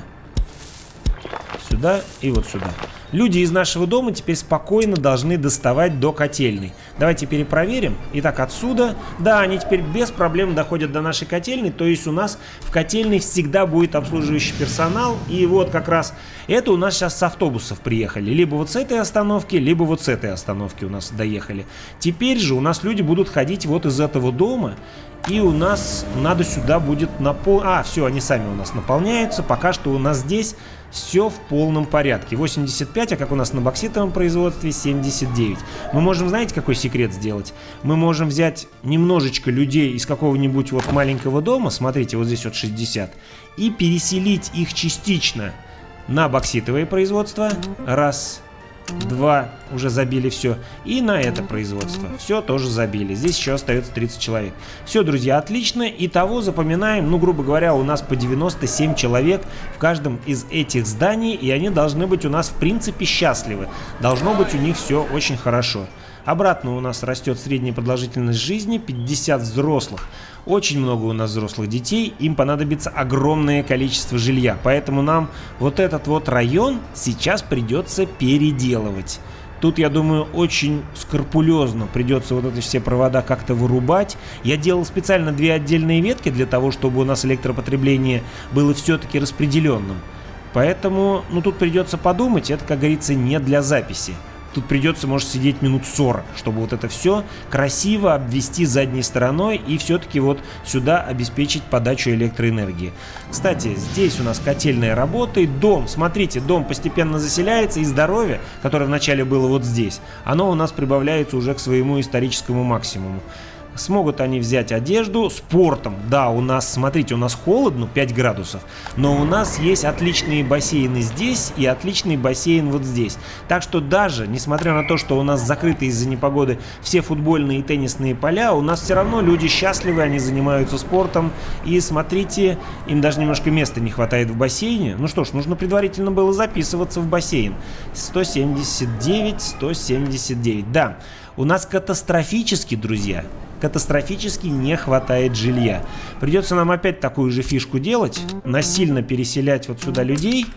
Сюда и вот сюда. Люди из нашего дома теперь спокойно должны доставать до котельной. Давайте перепроверим. Итак, отсюда. Да, они теперь без проблем доходят до нашей котельной. То есть у нас в котельной всегда будет обслуживающий персонал. И вот как раз это у нас сейчас с автобусов приехали. Либо вот с этой остановки, либо вот с этой остановки у нас доехали. Теперь же у нас люди будут ходить вот из этого дома. И у нас надо сюда будет наполнить... А, все, они сами у нас наполняются. Пока что у нас здесь все в полном порядке. восемьдесят пять, а как у нас на бокситовом производстве семьдесят девять. Мы можем, знаете, какой секрет сделать? Мы можем взять немножечко людей из какого-нибудь вот маленького дома, смотрите, вот здесь вот шестьдесят, и переселить их частично на бокситовое производство. Раз, два, уже забили все. И на это производство. Все тоже забили. Здесь еще остается тридцать человек. Все, друзья, отлично. Итого запоминаем, ну, грубо говоря, у нас по девяносто семь человек в каждом из этих зданий. И они должны быть у нас, в принципе, счастливы. Должно быть у них все очень хорошо. Обратно у нас растет средняя продолжительность жизни, пятьдесят взрослых. Очень много у нас взрослых детей, им понадобится огромное количество жилья. Поэтому нам вот этот вот район сейчас придется переделывать. Тут, я думаю, очень скрупулезно придется вот эти все провода как-то вырубать. Я делал специально две отдельные ветки для того, чтобы у нас электропотребление было все-таки распределенным. Поэтому, ну, тут придется подумать, это, как говорится, не для записи. Тут придется, может, сидеть минут сорок, чтобы вот это все красиво обвести задней стороной и все-таки вот сюда обеспечить подачу электроэнергии. Кстати, здесь у нас котельная работает, дом, смотрите, дом постепенно заселяется, и здоровье, которое вначале было вот здесь, оно у нас прибавляется уже к своему историческому максимуму. Смогут они взять одежду спортом. Да, у нас, смотрите, у нас холодно, пять градусов, но у нас есть отличные бассейны здесь и отличный бассейн вот здесь. Так что даже, несмотря на то, что у нас закрыты из-за непогоды все футбольные и теннисные поля, у нас все равно люди счастливы, они занимаются спортом. И смотрите, им даже немножко места не хватает в бассейне. Ну что ж, нужно предварительно было записываться в бассейн. сто семьдесят девять, сто семьдесят девять. Да, у нас катастрофически, друзья, катастрофически не хватает жилья. Придется нам опять такую же фишку делать. Насильно переселять вот сюда людей.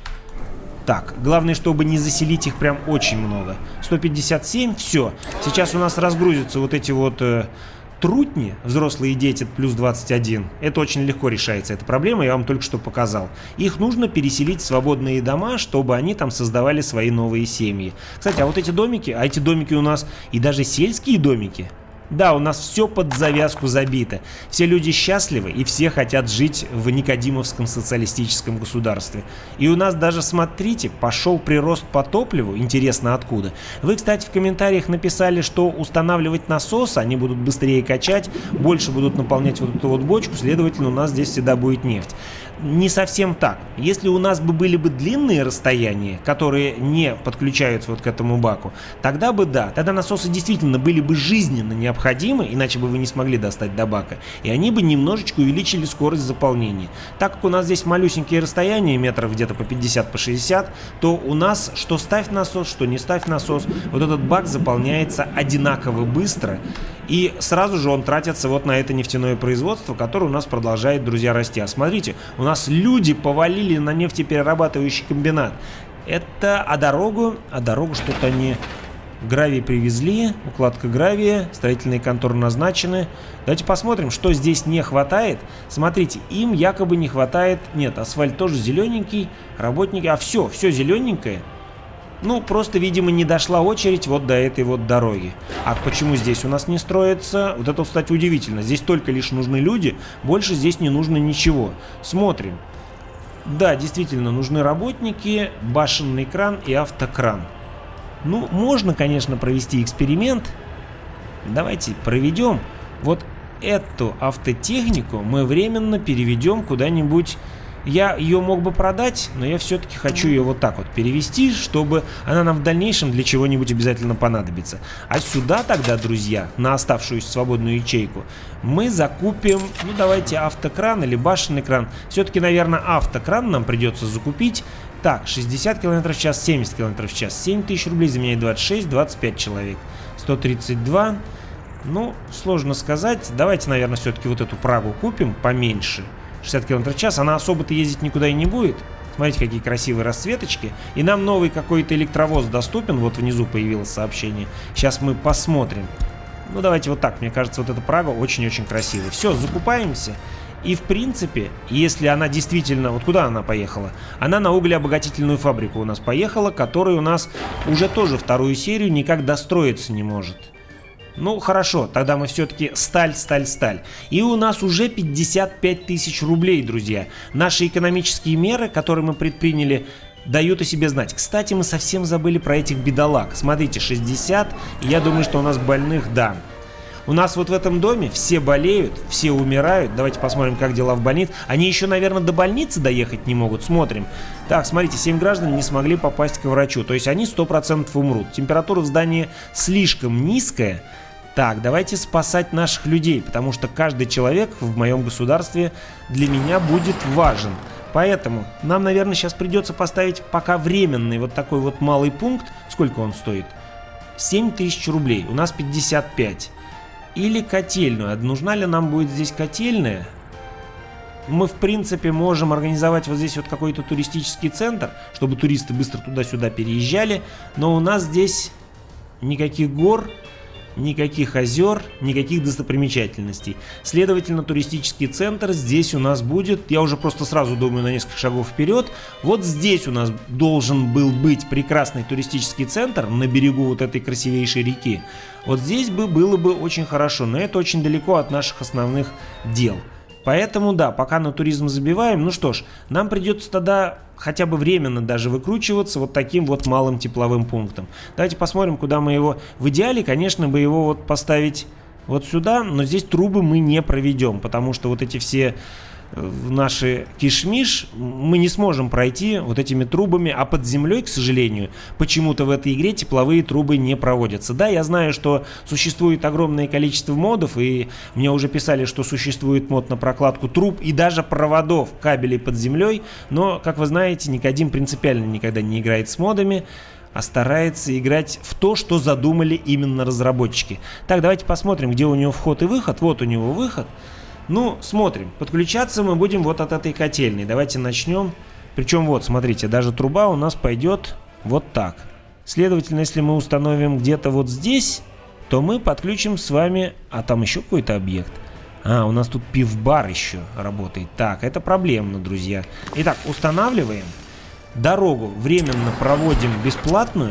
Так, главное, чтобы не заселить их прям очень много. сто пятьдесят семь, все. Сейчас у нас разгрузятся вот эти вот э, трутни, взрослые дети плюс двадцать один. Это очень легко решается, эта проблема, я вам только что показал. Их нужно переселить в свободные дома, чтобы они там создавали свои новые семьи. Кстати, а вот эти домики, а эти домики у нас и даже сельские домики. Да, у нас все под завязку забито. Все люди счастливы и все хотят жить в Никодимовском социалистическом государстве. И у нас даже, смотрите, пошел прирост по топливу. Интересно, откуда? Вы, кстати, в комментариях написали, что устанавливать насосы, они будут быстрее качать, больше будут наполнять вот эту вот бочку, следовательно, у нас здесь всегда будет нефть. Не совсем так. Если у нас бы были бы длинные расстояния, которые не подключаются вот к этому баку, тогда бы да, тогда насосы действительно были бы жизненно необходимы, иначе бы вы не смогли достать до бака, и они бы немножечко увеличили скорость заполнения. Так как у нас здесь малюсенькие расстояния, метров где-то по пятьдесят, по шестьдесят, то у нас что ставь насос, что не ставь насос, вот этот бак заполняется одинаково быстро, и сразу же он тратится вот на это нефтяное производство, которое у нас продолжает, друзья, расти. А смотрите, у нас люди повалили на нефтеперерабатывающий комбинат. Это, а дорогу, а дорогу что-то они... Гравий привезли, укладка гравия, строительные конторы назначены. Давайте посмотрим, что здесь не хватает. Смотрите, им якобы не хватает... Нет, асфальт тоже зелененький, работники... А все, все зелененькое. Ну, просто, видимо, не дошла очередь вот до этой вот дороги. А почему здесь у нас не строится? Вот это, кстати, удивительно. Здесь только лишь нужны люди, больше здесь не нужно ничего. Смотрим. Да, действительно, нужны работники, башенный кран и автокран. Ну, можно, конечно, провести эксперимент. Давайте проведем. Вот эту автотехнику мы временно переведем куда-нибудь. Я ее мог бы продать, но я все-таки хочу ее вот так вот перевести, чтобы она нам в дальнейшем для чего-нибудь обязательно понадобится. А сюда тогда, друзья, на оставшуюся свободную ячейку, мы закупим, ну давайте автокран или башенный кран. Все-таки, наверное, автокран нам придется закупить. Так, шестьдесят километров в час, семьдесят километров в час. семь тысяч рублей заменяет двадцать шесть, двадцать пять человек. сто тридцать два. Ну, сложно сказать. Давайте, наверное, все-таки вот эту Прагу купим поменьше. шестьдесят километров в час. Она особо-то ездить никуда и не будет. Смотрите, какие красивые расцветочки. И нам новый какой-то электровоз доступен. Вот внизу появилось сообщение. Сейчас мы посмотрим. Ну, давайте вот так. Мне кажется, вот эта Прага очень-очень красивая. Все, закупаемся. И, в принципе, если она действительно... Вот куда она поехала? Она на углеобогатительную фабрику у нас поехала, которая у нас уже тоже вторую серию никак достроиться не может. Ну, хорошо, тогда мы все-таки сталь, сталь, сталь. И у нас уже пятьдесят пять тысяч рублей, друзья. Наши экономические меры, которые мы предприняли, дают о себе знать. Кстати, мы совсем забыли про этих бедолаг. Смотрите, шестьдесят, и я думаю, что у нас больных, да. У нас вот в этом доме все болеют, все умирают. Давайте посмотрим, как дела в больнице. Они еще, наверное, до больницы доехать не могут. Смотрим. Так, смотрите, семь граждан не смогли попасть к врачу. То есть они сто процентов умрут. Температура в здании слишком низкая. Так, давайте спасать наших людей, потому что каждый человек в моем государстве для меня будет важен. Поэтому нам, наверное, сейчас придется поставить пока временный вот такой вот малый пункт. Сколько он стоит? семь тысяч рублей. У нас пятьдесят пять. Или котельную. А нужна ли нам будет здесь котельная? Мы, в принципе, можем организовать вот здесь вот какой-то туристический центр, чтобы туристы быстро туда-сюда переезжали. Но у нас здесь никаких гор, никаких озер, никаких достопримечательностей. Следовательно, туристический центр здесь у нас будет, я уже просто сразу думаю на несколько шагов вперед, вот здесь у нас должен был быть прекрасный туристический центр на берегу вот этой красивейшей реки. Вот здесь бы было бы очень хорошо, но это очень далеко от наших основных дел. Поэтому, да, пока на туризм забиваем, ну что ж, нам придется тогда хотя бы временно даже выкручиваться вот таким вот малым тепловым пунктом. Давайте посмотрим, куда мы его... В идеале, конечно, бы его вот поставить вот сюда, но здесь трубы мы не проведем, потому что вот эти все наши кишмиш мы не сможем пройти вот этими трубами, а под землей, к сожалению, почему-то в этой игре тепловые трубы не проводятся. Да, я знаю, что существует огромное количество модов, и мне уже писали, что существует мод на прокладку труб и даже проводов кабелей под землей, но, как вы знаете, Никодим принципиально никогда не играет с модами, а старается играть в то, что задумали именно разработчики. Так, давайте посмотрим, где у него вход и выход. Вот у него выход. Ну, смотрим. Подключаться мы будем вот от этой котельной. Давайте начнем. Причем вот, смотрите, даже труба у нас пойдет вот так. Следовательно, если мы установим где-то вот здесь, то мы подключим с вами... А там еще какой-то объект. А, у нас тут пив-бар еще работает. Так, это проблемно, друзья. Итак, устанавливаем. Дорогу временно проводим бесплатную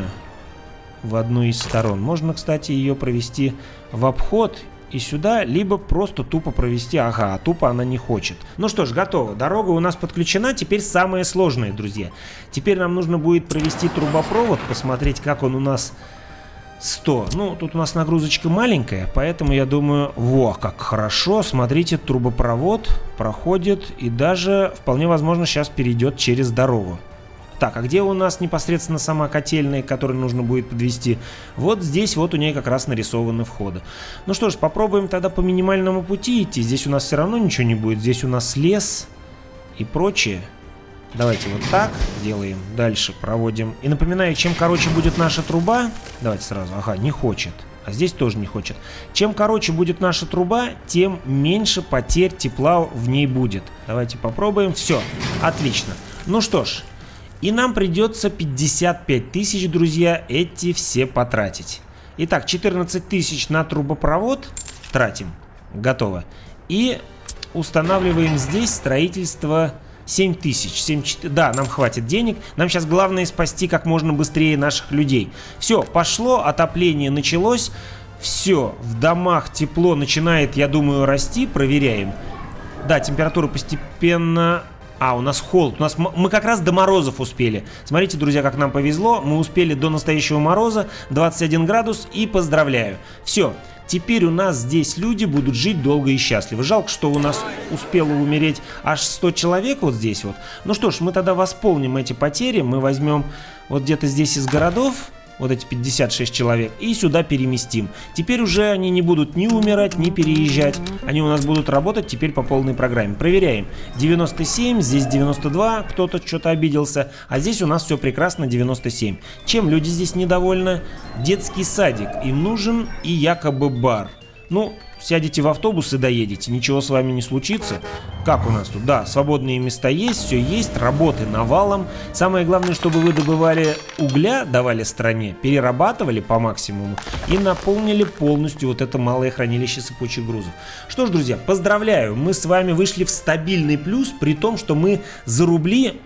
в одну из сторон. Можно, кстати, ее провести в обход и сюда, либо просто тупо провести. Ага, тупо она не хочет. Ну что ж, готово. Дорога у нас подключена. Теперь самое сложное, друзья. Теперь нам нужно будет провести трубопровод, посмотреть, как он у нас... сто. Ну, тут у нас нагрузочка маленькая, поэтому я думаю, во, как хорошо. Смотрите, трубопровод проходит и даже, вполне возможно, сейчас перейдет через дорогу. Так, а где у нас непосредственно сама котельная, которую нужно будет подвести? Вот здесь вот у нее как раз нарисованы входы. Ну что ж, попробуем тогда по минимальному пути идти. Здесь у нас все равно ничего не будет. Здесь у нас лес и прочее. Давайте вот так делаем. Дальше проводим. И напоминаю, чем короче будет наша труба... Давайте сразу. Ага, не хочет. А здесь тоже не хочет. Чем короче будет наша труба, тем меньше потерь тепла в ней будет. Давайте попробуем. Все, отлично. Ну что ж. И нам придется пятьдесят пять тысяч, друзья, эти все потратить. Итак, четырнадцать тысяч на трубопровод тратим. Готово. И устанавливаем здесь строительство семь тысяч. семь, да, нам хватит денег. Нам сейчас главное спасти как можно быстрее наших людей. Все, пошло, отопление началось. Все, в домах тепло начинает, я думаю, расти. Проверяем. Да, температура постепенно... А, у нас холод. У нас мы как раз до морозов успели. Смотрите, друзья, как нам повезло. Мы успели до настоящего мороза. двадцать один градус. И поздравляю. Все. Теперь у нас здесь люди будут жить долго и счастливо. Жалко, что у нас успело умереть аж сто человек вот здесь вот. Ну что ж, мы тогда восполним эти потери. Мы возьмем вот где-то здесь из городов вот эти пятьдесят шесть человек и сюда переместим. Теперь уже они не будут ни умирать, ни переезжать. Они у нас будут работать теперь по полной программе. Проверяем. девяносто семь, здесь девяносто два, кто-то что-то обиделся. А здесь у нас все прекрасно, девяносто семь. Чем люди здесь недовольны? Детский садик им нужен и якобы бар. Ну, сядете в автобус и доедете, ничего с вами не случится. Как у нас тут? Да, свободные места есть, все есть, работы навалом. Самое главное, чтобы вы добывали угля, давали стране, перерабатывали по максимуму и наполнили полностью вот это малое хранилище сыпучих грузов. Что ж, друзья, поздравляю, мы с вами вышли в стабильный плюс, при том, что мы за рубли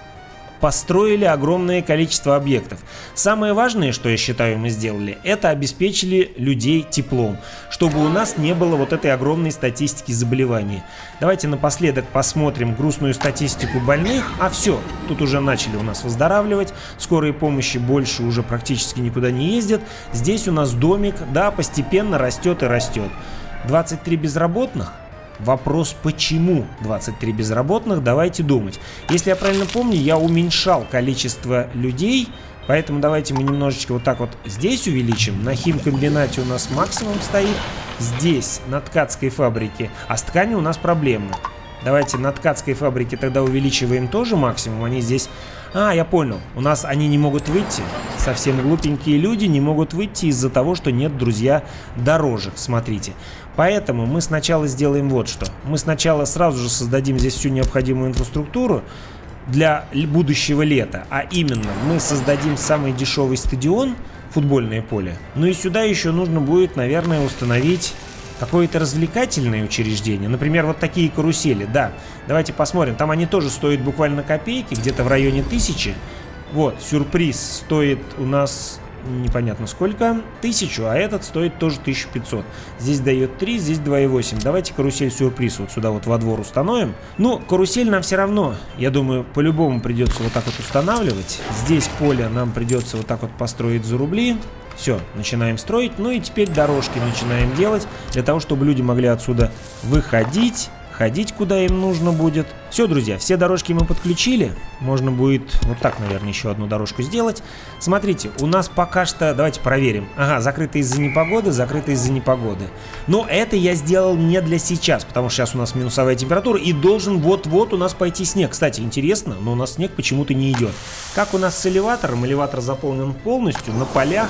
построили огромное количество объектов. Самое важное, что я считаю, мы сделали, это обеспечили людей теплом, чтобы у нас не было вот этой огромной статистики заболеваний. Давайте напоследок посмотрим грустную статистику больных. А все, тут уже начали у нас выздоравливать, скорые помощи больше уже практически никуда не ездят. Здесь у нас домик, да, постепенно растет и растет. двадцать три безработных. Вопрос, почему двадцать три безработных, давайте думать. Если я правильно помню, я уменьшал количество людей, поэтому давайте мы немножечко вот так вот здесь увеличим. На химкомбинате у нас максимум стоит, здесь на ткацкой фабрике, а с тканью у нас проблемно. Давайте на ткацкой фабрике тогда увеличиваем тоже максимум, они здесь... А, я понял, у нас они не могут выйти, совсем глупенькие люди не могут выйти из-за того, что нет, друзья, дорожек, смотрите. Поэтому мы сначала сделаем вот что. Мы сначала сразу же создадим здесь всю необходимую инфраструктуру для будущего лета. А именно, мы создадим самый дешевый стадион, футбольное поле. Ну и сюда еще нужно будет, наверное, установить какое-то развлекательное учреждение. Например, вот такие карусели. Да, давайте посмотрим. Там они тоже стоят буквально копейки, где-то в районе тысячи. Вот, сюрприз стоит у нас... непонятно сколько, тысячу, а этот стоит тоже тысячу пятьсот. Здесь дает три, здесь два и восемь. Давайте карусель-сюрприз вот сюда вот во двор установим. Ну, карусель нам все равно, я думаю, по-любому придется вот так вот устанавливать. Здесь поле нам придется вот так вот построить за рубли. Все, начинаем строить. Ну и теперь дорожки начинаем делать, для того, чтобы люди могли отсюда выходить, ходить куда им нужно будет. Все, друзья, все дорожки мы подключили. Можно будет вот так, наверное, еще одну дорожку сделать. Смотрите, у нас пока что... Давайте проверим. Ага, закрыто из-за непогоды, закрыто из-за непогоды. Но это я сделал не для сейчас, потому что сейчас у нас минусовая температура и должен вот-вот у нас пойти снег. Кстати, интересно, но у нас снег почему-то не идет. Как у нас с элеватором? Элеватор заполнен полностью. На полях...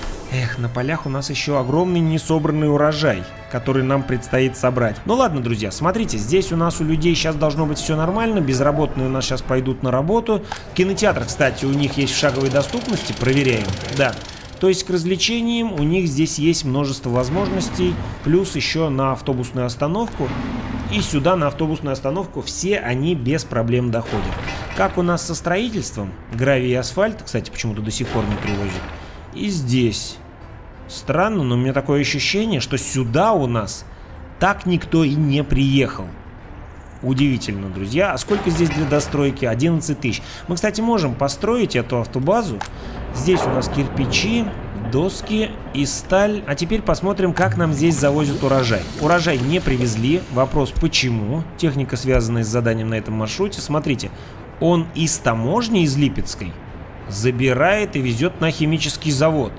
Эх, на полях у нас еще огромный несобранный урожай, который нам предстоит собрать. Ну ладно, друзья, смотрите, здесь у нас у людей сейчас должно быть все нормально. Безработные у нас сейчас пойдут на работу. Кинотеатр, кстати, у них есть в шаговой доступности, проверяем. Да, то есть к развлечениям у них здесь есть множество возможностей. Плюс еще на автобусную остановку. И сюда на автобусную остановку все они без проблем доходят. Как у нас со строительством? Гравий и асфальт, кстати, почему-то до сих пор не привозят. И здесь. Странно, но у меня такое ощущение, что сюда у нас так никто и не приехал. Удивительно, друзья. А сколько здесь для достройки? одиннадцать тысяч. Мы, кстати, можем построить эту автобазу. Здесь у нас кирпичи, доски и сталь. А теперь посмотрим, как нам здесь завозят урожай. Урожай не привезли. Вопрос, почему? Техника, связанная с заданием на этом маршруте. Смотрите, он из таможни, из Липецкой, забирает и везет на химический завод.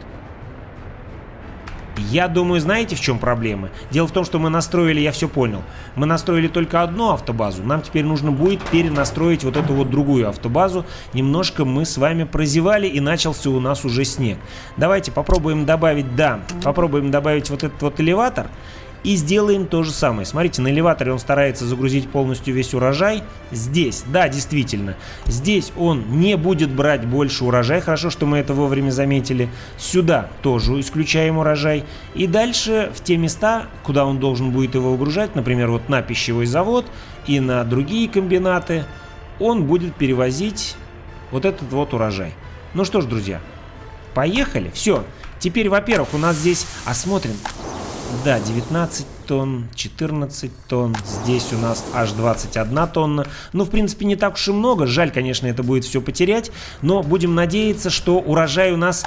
Я думаю, знаете, в чем проблема? Дело в том, что мы настроили, я все понял, мы настроили только одну автобазу. Нам теперь нужно будет перенастроить вот эту вот другую автобазу. Немножко мы с вами прозевали, и начался у нас уже снег. Давайте попробуем добавить, да, попробуем добавить вот этот вот элеватор. И сделаем то же самое. Смотрите, на элеваторе он старается загрузить полностью весь урожай. Здесь, да, действительно, здесь он не будет брать больше урожая. Хорошо, что мы это вовремя заметили. Сюда тоже исключаем урожай. И дальше в те места, куда он должен будет его выгружать, например, вот на пищевой завод и на другие комбинаты, он будет перевозить вот этот вот урожай. Ну что ж, друзья, поехали. Все. Теперь, во-первых, у нас здесь... Осмотрим. Да, девятнадцать тонн, четырнадцать тонн, здесь у нас аж двадцать одна тонна. Ну, в принципе, не так уж и много, жаль, конечно, это будет все потерять, но будем надеяться, что урожай у нас...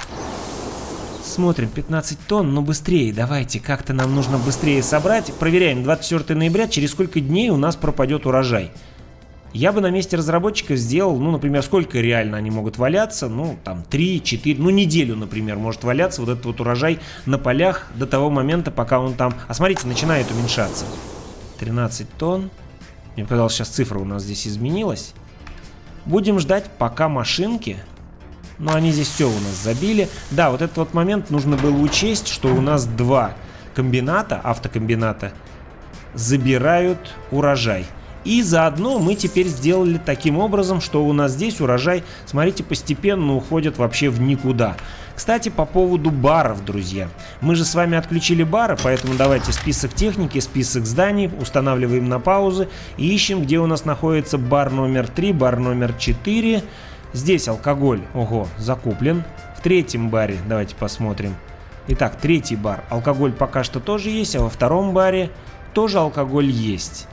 Смотрим, пятнадцать тонн, но быстрее, давайте, как-то нам нужно быстрее собрать. Проверяем, двадцать четвёртого ноября, через сколько дней у нас пропадет урожай. Я бы на месте разработчиков сделал, ну, например, сколько реально они могут валяться, ну, там, три-четыре, ну, неделю, например, может валяться вот этот вот урожай на полях до того момента, пока он там... А смотрите, начинает уменьшаться. тринадцать тонн. Мне показалось, сейчас цифра у нас здесь изменилась. Будем ждать, пока машинки... Ну, они здесь все у нас забили. Да, вот этот вот момент нужно было учесть, что у нас два комбината, автокомбината, забирают урожай. И заодно мы теперь сделали таким образом, что у нас здесь урожай, смотрите, постепенно уходит вообще в никуда. Кстати, по поводу баров, друзья. Мы же с вами отключили бары, поэтому давайте список техники, список зданий, устанавливаем на паузы и ищем, где у нас находится бар номер три, бар номер четыре. Здесь алкоголь, ого, закуплен. В третьем баре, давайте посмотрим. Итак, третий бар. Алкоголь пока что тоже есть, а во втором баре тоже алкоголь есть.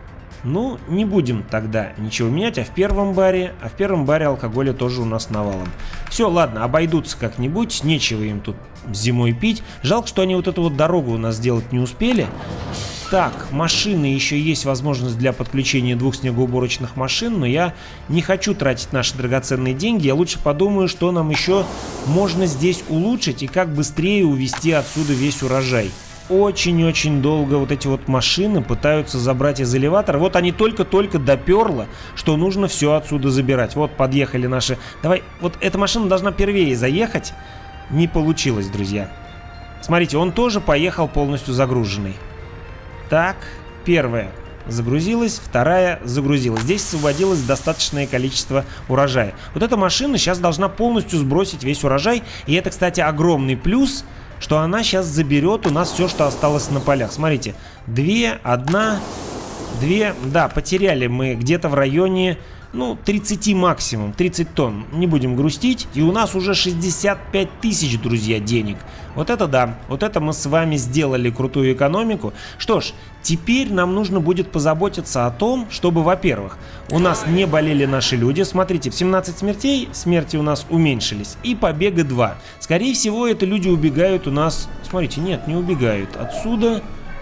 Ну, не будем тогда ничего менять, а в первом баре, а в первом баре алкоголя тоже у нас навалом. Все, ладно, обойдутся как-нибудь, нечего им тут зимой пить. Жалко, что они вот эту вот дорогу у нас сделать не успели. Так, машины, еще есть возможность для подключения двух снегоуборочных машин, но я не хочу тратить наши драгоценные деньги, я лучше подумаю, что нам еще можно здесь улучшить и как быстрее увезти отсюда весь урожай. Очень-очень долго вот эти вот машины пытаются забрать из элеватора. Вот они только-только доперло, что нужно все отсюда забирать. Вот подъехали наши... Давай, вот эта машина должна первее заехать. Не получилось, друзья. Смотрите, он тоже поехал полностью загруженный. Так, первая загрузилась, вторая загрузилась. Здесь освободилось достаточное количество урожая. Вот эта машина сейчас должна полностью сбросить весь урожай. И это, кстати, огромный плюс, что она сейчас заберет у нас все, что осталось на полях. Смотрите, две, одна, две. Да, потеряли мы где-то в районе, ну, тридцати максимум, тридцать тонн. Не будем грустить. И у нас уже шестьдесят пять тысяч, друзья, денег. Вот это да, вот это мы с вами сделали крутую экономику. Что ж, теперь нам нужно будет позаботиться о том, чтобы, во-первых, у нас не болели наши люди. Смотрите, в семнадцать смертей смерти у нас уменьшились. И побега два. Скорее всего, это люди убегают у нас... Смотрите, нет, не убегают. Отсюда,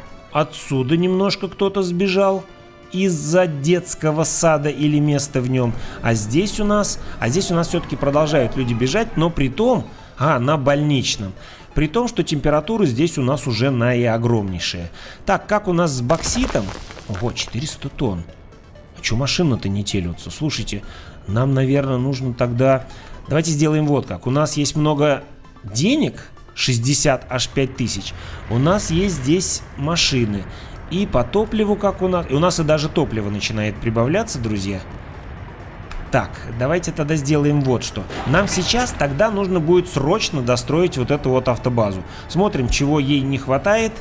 отсюда немножко кто-то сбежал. Из-за детского сада или места в нем. А здесь у нас... А здесь у нас все-таки продолжают люди бежать, но при том... А, на больничном. При том, что температура здесь у нас уже наиогромнейшая. Так, как у нас с бокситом? Ого, четыреста тонн. А что машина-то не телются? Слушайте, нам, наверное, нужно тогда... Давайте сделаем вот как. У нас есть много денег, шестьдесят аж пять тысяч. У нас есть здесь машины. И по топливу, как у нас... И у нас и даже топливо начинает прибавляться, друзья. Так, давайте тогда сделаем вот что. Нам сейчас тогда нужно будет срочно достроить вот эту вот автобазу. Смотрим, чего ей не хватает.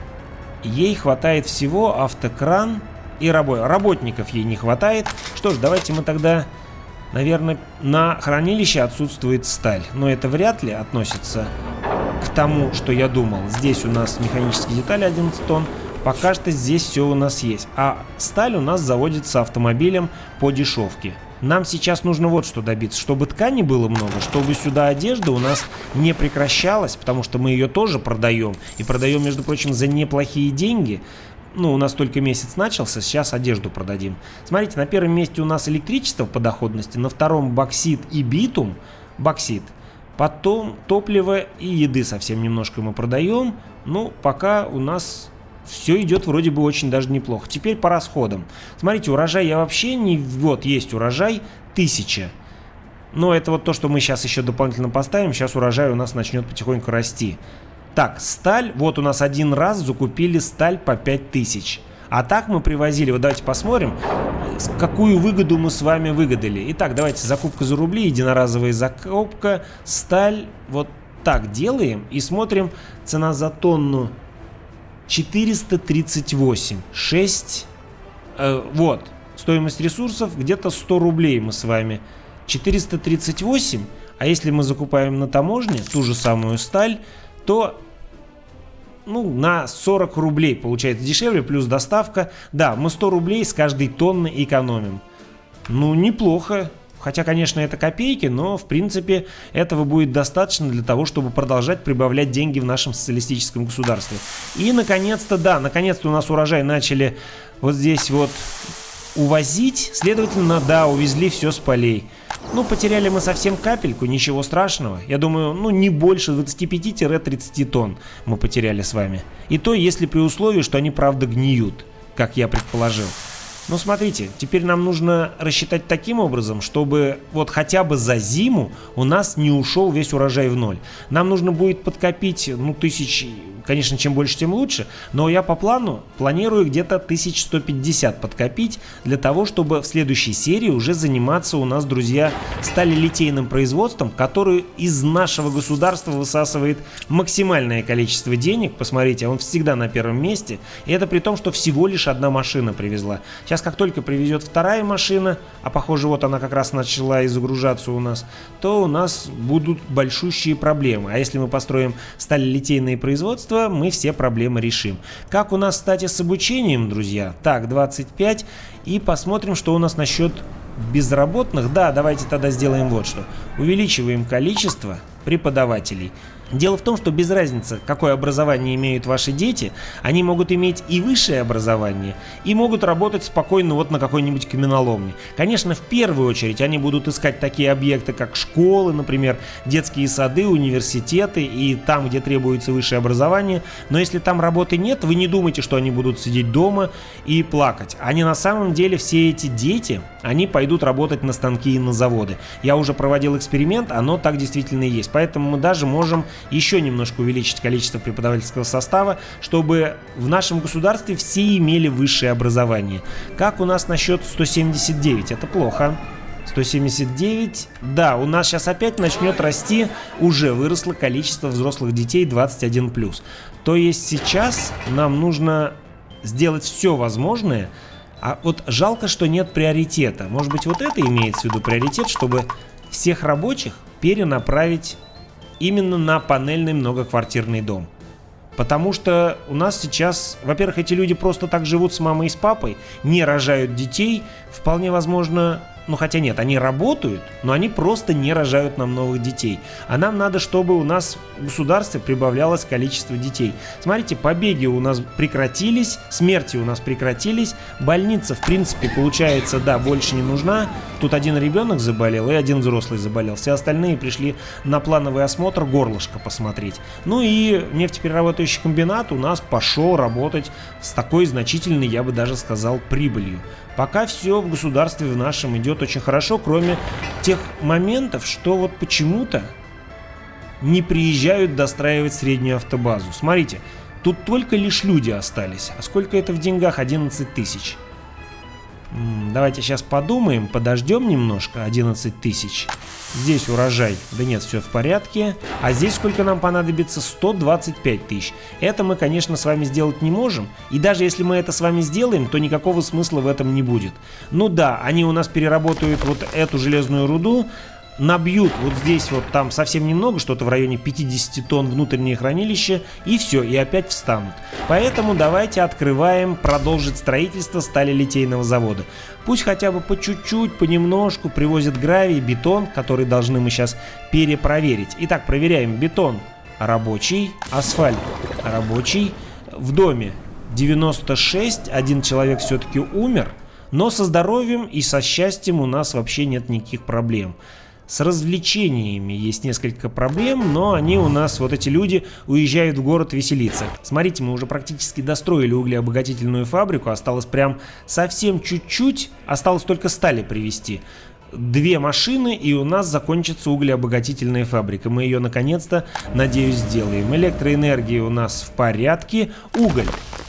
Ей хватает всего автокран и рабо... работников ей не хватает. Что ж, давайте мы тогда, наверное, на хранилище отсутствует сталь. Но это вряд ли относится к тому, что я думал. Здесь у нас механические детали одиннадцать тонн. Пока что здесь все у нас есть. А сталь у нас заводится автомобилем по дешевке. Нам сейчас нужно вот что добиться, чтобы ткани было много, чтобы сюда одежда у нас не прекращалась, потому что мы ее тоже продаем. И продаем, между прочим, за неплохие деньги. Ну, у нас только месяц начался, сейчас одежду продадим. Смотрите, на первом месте у нас электричество по доходности, на втором боксит и битум. Боксит. Потом топливо и еды совсем немножко мы продаем. Ну, пока у нас... Все идет вроде бы очень даже неплохо. Теперь по расходам. Смотрите, урожай я вообще не... Вот, есть урожай тысяча. Но это вот то, что мы сейчас еще дополнительно поставим. Сейчас урожай у нас начнет потихоньку расти. Так, сталь, вот у нас один раз закупили сталь по пять тысяч. А так мы привозили, вот давайте посмотрим, какую выгоду мы с вами выгадали. Итак, давайте закупка за рубли, единоразовая закупка, сталь, вот так делаем и смотрим, цена за тонну четыреста тридцать восемь, шесть, э, вот, стоимость ресурсов где-то сто рублей мы с вами, четыреста тридцать восемь, а если мы закупаем на таможне ту же самую сталь, то... Ну, на сорок рублей получается дешевле, плюс доставка. Да, мы сто рублей с каждой тонны экономим. Ну, неплохо. Хотя, конечно, это копейки, но, в принципе, этого будет достаточно для того, чтобы продолжать прибавлять деньги в нашем социалистическом государстве. И, наконец-то, да, наконец-то у нас урожай начали вот здесь вот увозить. Следовательно, да, увезли все с полей. Ну, потеряли мы совсем капельку, ничего страшного. Я думаю, ну, не больше двадцати пяти — тридцати тонн мы потеряли с вами. И то, если при условии, что они, правда, гниют, как я предположил. Ну, смотрите, теперь нам нужно рассчитать таким образом, чтобы вот хотя бы за зиму у нас не ушел весь урожай в ноль. Нам нужно будет подкопить, ну, тысяч, конечно, чем больше, тем лучше, но я по плану планирую где-то тысяч сто пятьдесят подкопить для того, чтобы в следующей серии уже заниматься у нас, друзья, сталелитейным производством, который из нашего государства высасывает максимальное количество денег. Посмотрите, он всегда на первом месте, и это при том, что всего лишь одна машина привезла. Сейчас, как только привезет вторая машина, а похоже, вот она как раз начала и загружаться у нас, то у нас будут большущие проблемы. А если мы построим сталелитейные производства, мы все проблемы решим. Как у нас, кстати, с обучением, друзья? Так, двадцать пять. И посмотрим, что у нас насчет безработных. Да, давайте тогда сделаем вот что. Увеличиваем количество преподавателей. Дело в том, что без разницы, какое образование имеют ваши дети, они могут иметь и высшее образование, и могут работать спокойно вот на какой-нибудь каменоломне. Конечно, в первую очередь они будут искать такие объекты, как школы, например, детские сады, университеты, и там, где требуется высшее образование. Но если там работы нет, вы не думайте, что они будут сидеть дома и плакать. Они на самом деле, все эти дети, они пойдут работать на станки и на заводы. Я уже проводил эксперимент, оно так действительно и есть. Поэтому мы даже можем еще немножко увеличить количество преподавательского состава, чтобы в нашем государстве все имели высшее образование. Как у нас насчет сто семьдесят девять? Это плохо. сто семьдесят девять. Да, у нас сейчас опять начнет расти, уже выросло количество взрослых детей двадцать один плюс. То есть сейчас нам нужно сделать все возможное. А вот жалко, что нет приоритета. Может быть, вот это имеется в виду приоритет, чтобы всех рабочих перенаправить именно на панельный многоквартирный дом. Потому что у нас сейчас, во-первых, эти люди просто так живут с мамой и с папой, не рожают детей, вполне возможно, ну хотя нет, они работают, но они просто не рожают нам новых детей. А нам надо, чтобы у нас в государстве прибавлялось количество детей. Смотрите, побеги у нас прекратились, смерти у нас прекратились, больница, в принципе, получается, да, больше не нужна. Тут один ребенок заболел и один взрослый заболел. Все остальные пришли на плановый осмотр горлышко посмотреть. Ну и нефтеперерабатывающий комбинат у нас пошел работать с такой значительной, я бы даже сказал, прибылью. Пока все в государстве в нашем идет очень хорошо, кроме тех моментов, что вот почему-то не приезжают достраивать среднюю автобазу. Смотрите, тут только лишь люди остались. А сколько это в деньгах? одиннадцать тысяч. Давайте сейчас подумаем, подождем немножко. одиннадцать тысяч. Здесь урожай. Да нет, все в порядке. А здесь сколько нам понадобится? сто двадцать пять тысяч. Это мы, конечно, с вами сделать не можем. И даже если мы это с вами сделаем, то никакого смысла в этом не будет. Ну да, они у нас переработают вот эту железную руду, набьют вот здесь вот там совсем немного, что-то в районе пятидесяти тонн внутреннее хранилище, и все, и опять встанут. Поэтому давайте открываем продолжить строительство сталелитейного завода. Пусть хотя бы по чуть-чуть, понемножку привозят гравий, бетон, который должны мы сейчас перепроверить. Итак, проверяем бетон рабочий, асфальт рабочий. В доме девяносто шесть, один человек все-таки умер, но со здоровьем и со счастьем у нас вообще нет никаких проблем. С развлечениями есть несколько проблем, но они у нас, вот эти люди, уезжают в город веселиться. Смотрите, мы уже практически достроили углеобогатительную фабрику, осталось прям совсем чуть-чуть, осталось только стали привезти. две машины, и у нас закончится углеобогатительная фабрика. Мы ее наконец-то, надеюсь, сделаем. Электроэнергия у нас в порядке. Уголь.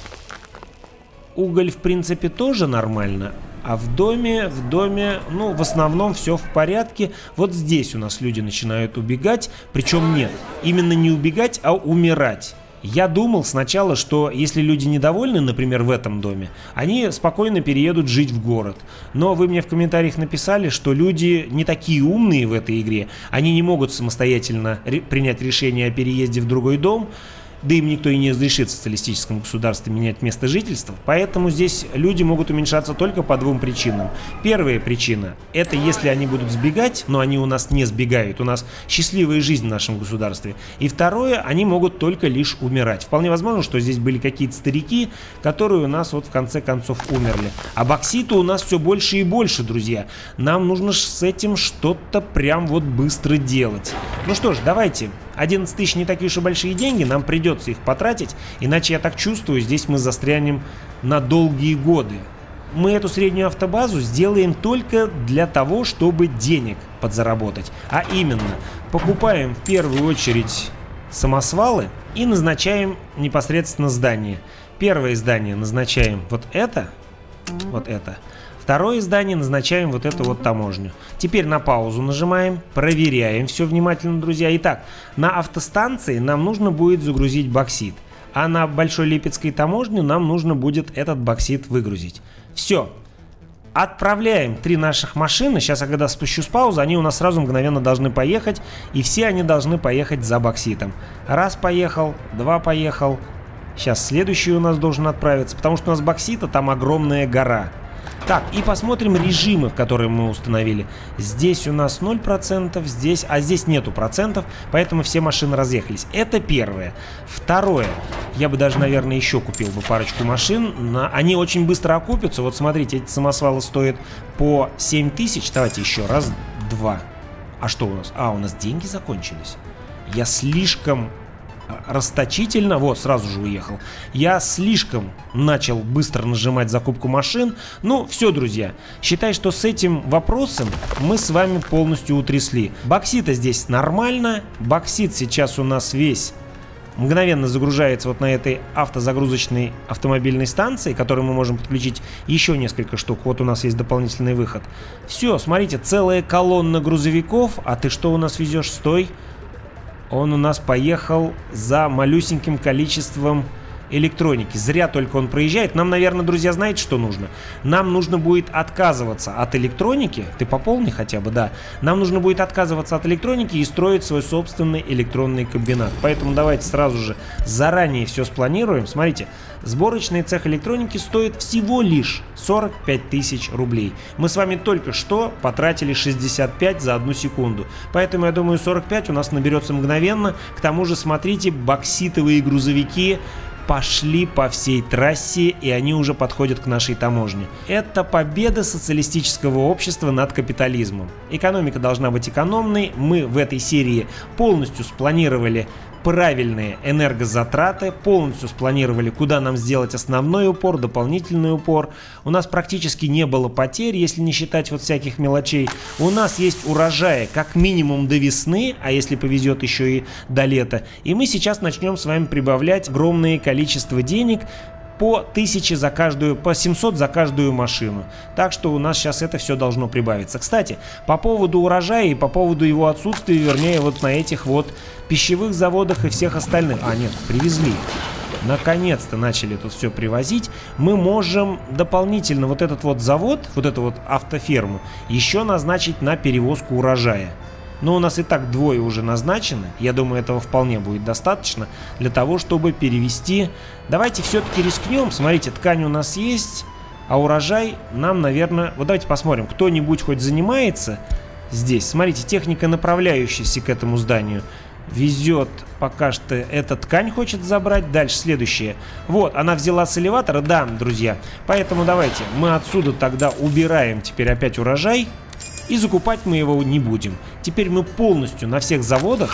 Уголь, в принципе, тоже нормально. А в доме, в доме, ну, в основном все в порядке. Вот здесь у нас люди начинают убегать. Причем нет, именно не убегать, а умирать. Я думал сначала, что если люди недовольны, например, в этом доме, они спокойно переедут жить в город. Но вы мне в комментариях написали, что люди не такие умные в этой игре. Они не могут самостоятельно принять решение о переезде в другой дом. Да им никто и не разрешит в социалистическом государстве менять место жительства. Поэтому здесь люди могут уменьшаться только по двум причинам. Первая причина – это если они будут сбегать, но они у нас не сбегают. У нас счастливая жизнь в нашем государстве. И второе – они могут только лишь умирать. Вполне возможно, что здесь были какие-то старики, которые у нас вот в конце концов умерли. А боксита у нас все больше и больше, друзья. Нам нужно с этим что-то прям вот быстро делать. Ну что ж, давайте. одиннадцать тысяч не такие уж и большие деньги, нам придется их потратить, иначе, я так чувствую, здесь мы застрянем на долгие годы. Мы эту среднюю автобазу сделаем только для того, чтобы денег подзаработать. А именно, покупаем в первую очередь самосвалы и назначаем непосредственно здание. Первое здание назначаем вот это, вот это. Второе здание назначаем вот эту вот таможню. Теперь на паузу нажимаем, проверяем все внимательно, друзья. Итак, на автостанции нам нужно будет загрузить боксит, а на Большой Липецкой таможне нам нужно будет этот боксит выгрузить. Все. Отправляем три наших машины. Сейчас я когда спущу с паузы, они у нас сразу мгновенно должны поехать. И все они должны поехать за бокситом. Раз поехал, два поехал. Сейчас следующий у нас должен отправиться, потому что у нас боксита там огромная гора. Так, и посмотрим режимы, которые мы установили. Здесь у нас ноль процентов, здесь, а здесь нету процентов, поэтому все машины разъехались. Это первое. Второе. Я бы даже, наверное, еще купил бы парочку машин. На... Они очень быстро окупятся. Вот смотрите, эти самосвалы стоят по семь тысяч. Давайте еще раз, два. А что у нас? А, у нас деньги закончились. Я слишком... расточительно, вот, сразу же уехал. Я слишком начал быстро нажимать закупку машин. Ну, все, друзья, считай, что с этим вопросом мы с вами полностью утрясли. Боксита здесь нормально. Боксит сейчас у нас весь мгновенно загружается вот на этой автозагрузочной автомобильной станции, которую мы можем подключить еще несколько штук. Вот у нас есть дополнительный выход. Все, смотрите, целая колонна грузовиков. А ты что у нас везешь? Стой. Он у нас поехал за малюсеньким количеством электроники. Зря только он проезжает. Нам, наверное, друзья, знаете, что нужно? Нам нужно будет отказываться от электроники. Ты пополни хотя бы, да. Нам нужно будет отказываться от электроники и строить свой собственный электронный комбинат. Поэтому давайте сразу же заранее все спланируем. Смотрите, сборочный цех электроники стоит всего лишь сорок пять тысяч рублей. Мы с вами только что потратили шестьдесят пять за одну секунду. Поэтому, я думаю, сорок пять у нас наберется мгновенно. К тому же, смотрите, бокситовые грузовики пошли по всей трассе, и они уже подходят к нашей таможне. Это победа социалистического общества над капитализмом. Экономика должна быть экономной. Мы в этой серии полностью спланировали правильные энергозатраты, полностью спланировали, куда нам сделать основной упор, дополнительный упор. У нас практически не было потерь, если не считать вот всяких мелочей. У нас есть урожаи как минимум до весны, а если повезет, еще и до лета. И мы сейчас начнем с вами прибавлять огромное количество денег, по тысяче за каждую, по семьсот за каждую машину. Так что у нас сейчас это все должно прибавиться. Кстати, по поводу урожая и по поводу его отсутствия, вернее, вот на этих вот пищевых заводах и всех остальных. А, нет, привезли. Наконец-то начали тут все привозить. Мы можем дополнительно вот этот вот завод, вот эту вот автоферму, еще назначить на перевозку урожая. Но у нас и так двое уже назначены. Я думаю, этого вполне будет достаточно для того, чтобы перевести. Давайте все-таки рискнем. Смотрите, ткань у нас есть, а урожай нам, наверное... Вот давайте посмотрим, кто-нибудь хоть занимается здесь. Смотрите, техника, направляющаяся к этому зданию, везет пока что. Эта ткань хочет забрать. Дальше следующее. Вот, она взяла с элеватора. Да, друзья. Поэтому давайте мы отсюда тогда убираем теперь опять урожай. И закупать мы его не будем. Теперь мы полностью на всех заводах,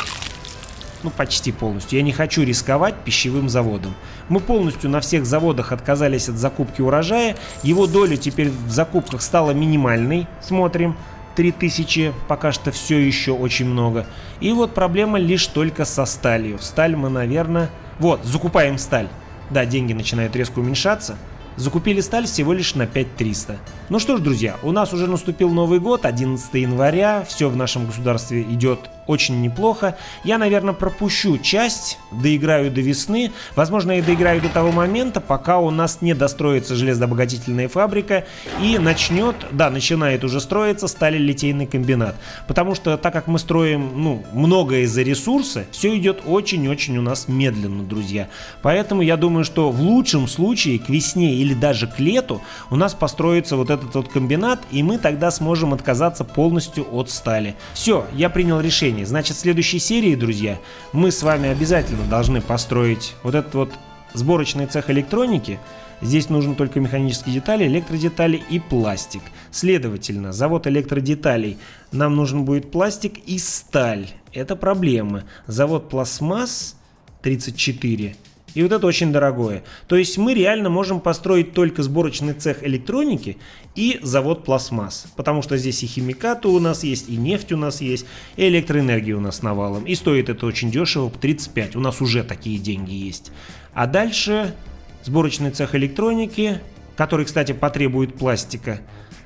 ну почти полностью, я не хочу рисковать пищевым заводом. Мы полностью на всех заводах отказались от закупки урожая. Его доля теперь в закупках стала минимальной. Смотрим. три тысячи, пока что все еще очень много. И вот проблема лишь только со сталью. Сталь мы, наверное... Вот, закупаем сталь. Да, деньги начинают резко уменьшаться. Закупили сталь всего лишь на пять тысяч триста. Ну что ж, друзья, у нас уже наступил Новый год, одиннадцатое января. Все в нашем государстве идет очень неплохо. Я, наверное, пропущу часть, доиграю до весны. Возможно, я доиграю до того момента, пока у нас не достроится железообогатительная фабрика и начнет, да, начинает уже строиться сталелитейный комбинат. Потому что, так как мы строим, ну, многое из-за ресурса, все идет очень-очень у нас медленно, друзья. Поэтому я думаю, что в лучшем случае к весне или даже к лету у нас построится вот этот вот комбинат, и мы тогда сможем отказаться полностью от стали. Все, я принял решение. Значит, в следующей серии, друзья, мы с вами обязательно должны построить вот этот вот сборочный цех электроники. Здесь нужны только механические детали, электродетали и пластик. Следовательно, завод электродеталей, нам нужен будет пластик и сталь. Это проблема. Завод пластмасс тридцать четыре. И вот это очень дорогое. То есть мы реально можем построить только сборочный цех электроники и завод пластмасс. Потому что здесь и химикаты у нас есть, и нефть у нас есть, и электроэнергия у нас навалом. И стоит это очень дешево, по тридцать пять. У нас уже такие деньги есть. А дальше сборочный цех электроники, который, кстати, потребует пластика.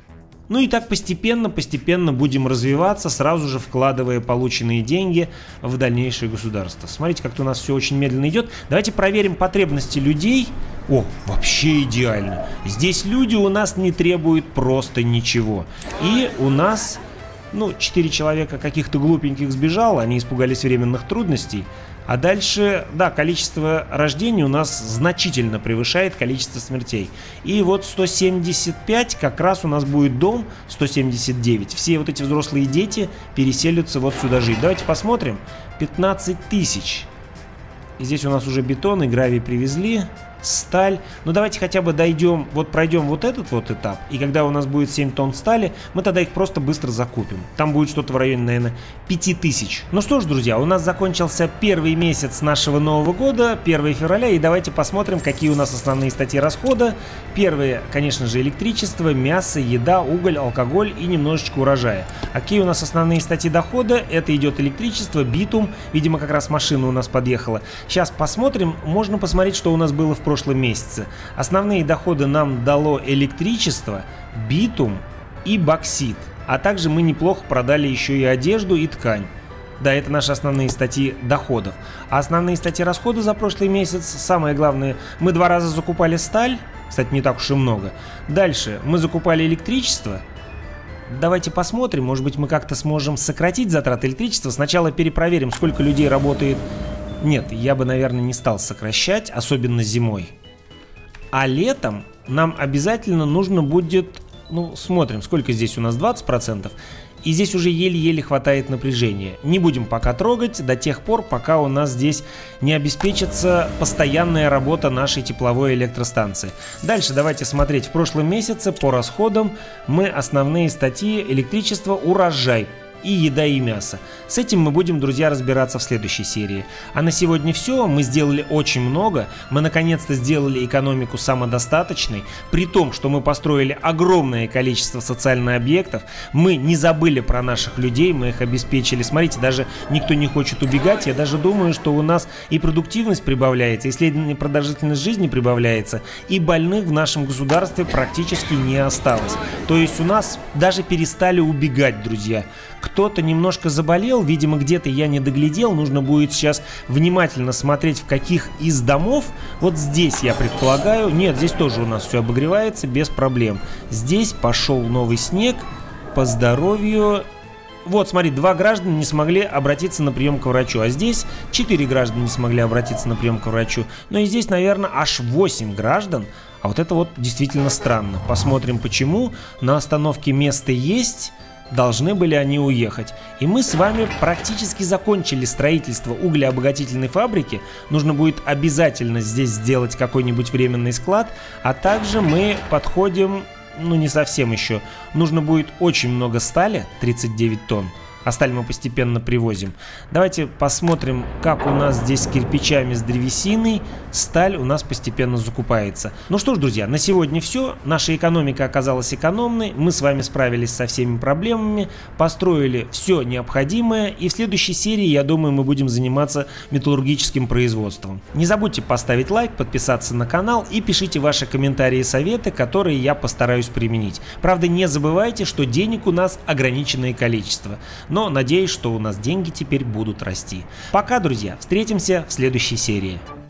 Ну и так постепенно, постепенно будем развиваться, сразу же вкладывая полученные деньги в дальнейшее государство. Смотрите, как-то у нас все очень медленно идет. Давайте проверим потребности людей. О, вообще идеально. Здесь люди у нас не требуют просто ничего. И у нас, ну, четыре человека каких-то глупеньких сбежало, они испугались временных трудностей. А дальше, да, количество рождений у нас значительно превышает количество смертей. И вот сто семьдесят пять, как раз у нас будет дом сто семьдесят девять. Все вот эти взрослые дети переселятся вот сюда жить. Давайте посмотрим. пятнадцать тысяч. И здесь у нас уже бетон и гравий привезли. Сталь. Ну давайте хотя бы дойдем, вот пройдем вот этот вот этап. И когда у нас будет семь тонн стали, мы тогда их просто быстро закупим. Там будет что-то в районе, наверное, пяти тысяч. Ну что ж, друзья, у нас закончился первый месяц нашего Нового года, первое февраля. И давайте посмотрим, какие у нас основные статьи расхода. Первые, конечно же, электричество, мясо, еда, уголь, алкоголь и немножечко урожая. А какие у нас основные статьи дохода? Это идет электричество, битум. Видимо, как раз машина у нас подъехала. Сейчас посмотрим. Можно посмотреть, что у нас было в прошлом прошлом месяце. Основные доходы нам дало электричество, битум и боксит. А также мы неплохо продали еще и одежду и ткань. Да, это наши основные статьи доходов. А основные статьи расхода за прошлый месяц, самое главное, мы два раза закупали сталь, кстати, не так уж и много. Дальше мы закупали электричество. Давайте посмотрим, может быть, мы как-то сможем сократить затраты электричества. Сначала перепроверим, сколько людей работает. Нет, я бы, наверное, не стал сокращать, особенно зимой. А летом нам обязательно нужно будет... Ну, смотрим, сколько здесь у нас, двадцать процентов. И здесь уже еле-еле хватает напряжения. Не будем пока трогать до тех пор, пока у нас здесь не обеспечится постоянная работа нашей тепловой электростанции. Дальше давайте смотреть. В прошлом месяце по расходам мы основные статьи: электричество, урожай и еда и мясо. С этим мы будем, друзья, разбираться в следующей серии. А на сегодня все. Мы сделали очень много. Мы наконец-то сделали экономику самодостаточной. При том, что мы построили огромное количество социальных объектов. Мы не забыли про наших людей. Мы их обеспечили. Смотрите, даже никто не хочет убегать. Я даже думаю, что у нас и продуктивность прибавляется, и следовательно продолжительность жизни прибавляется. И больных в нашем государстве практически не осталось. То есть у нас даже перестали убегать, друзья. Кто-то немножко заболел, видимо, где-то я не доглядел. Нужно будет сейчас внимательно смотреть, в каких из домов. Вот здесь, я предполагаю, нет, здесь тоже у нас все обогревается без проблем. Здесь пошел новый снег по здоровью. Вот, смотри, два граждана не смогли обратиться на прием к врачу, а здесь четыре граждана не смогли обратиться на прием к врачу. Ну и здесь, наверное, аж восемь граждан. А вот это вот действительно странно. Посмотрим, почему. На остановке место есть. Должны были они уехать. И мы с вами практически закончили строительство углеобогатительной фабрики. Нужно будет обязательно здесь сделать какой-нибудь временный склад. А также мы подходим, ну не совсем еще. Нужно будет очень много стали, тридцать девять тонн. а сталь мы постепенно привозим. Давайте посмотрим, как у нас здесь с кирпичами, с древесиной. Сталь у нас постепенно закупается. Ну что ж, друзья, на сегодня все. Наша экономика оказалась экономной. Мы с вами справились со всеми проблемами, построили все необходимое. И в следующей серии, я думаю, мы будем заниматься металлургическим производством. Не забудьте поставить лайк, подписаться на канал и пишите ваши комментарии и советы, которые я постараюсь применить. Правда, не забывайте, что денег у нас ограниченное количество. Но надеюсь, что у нас деньги теперь будут расти. Пока, друзья, встретимся в следующей серии.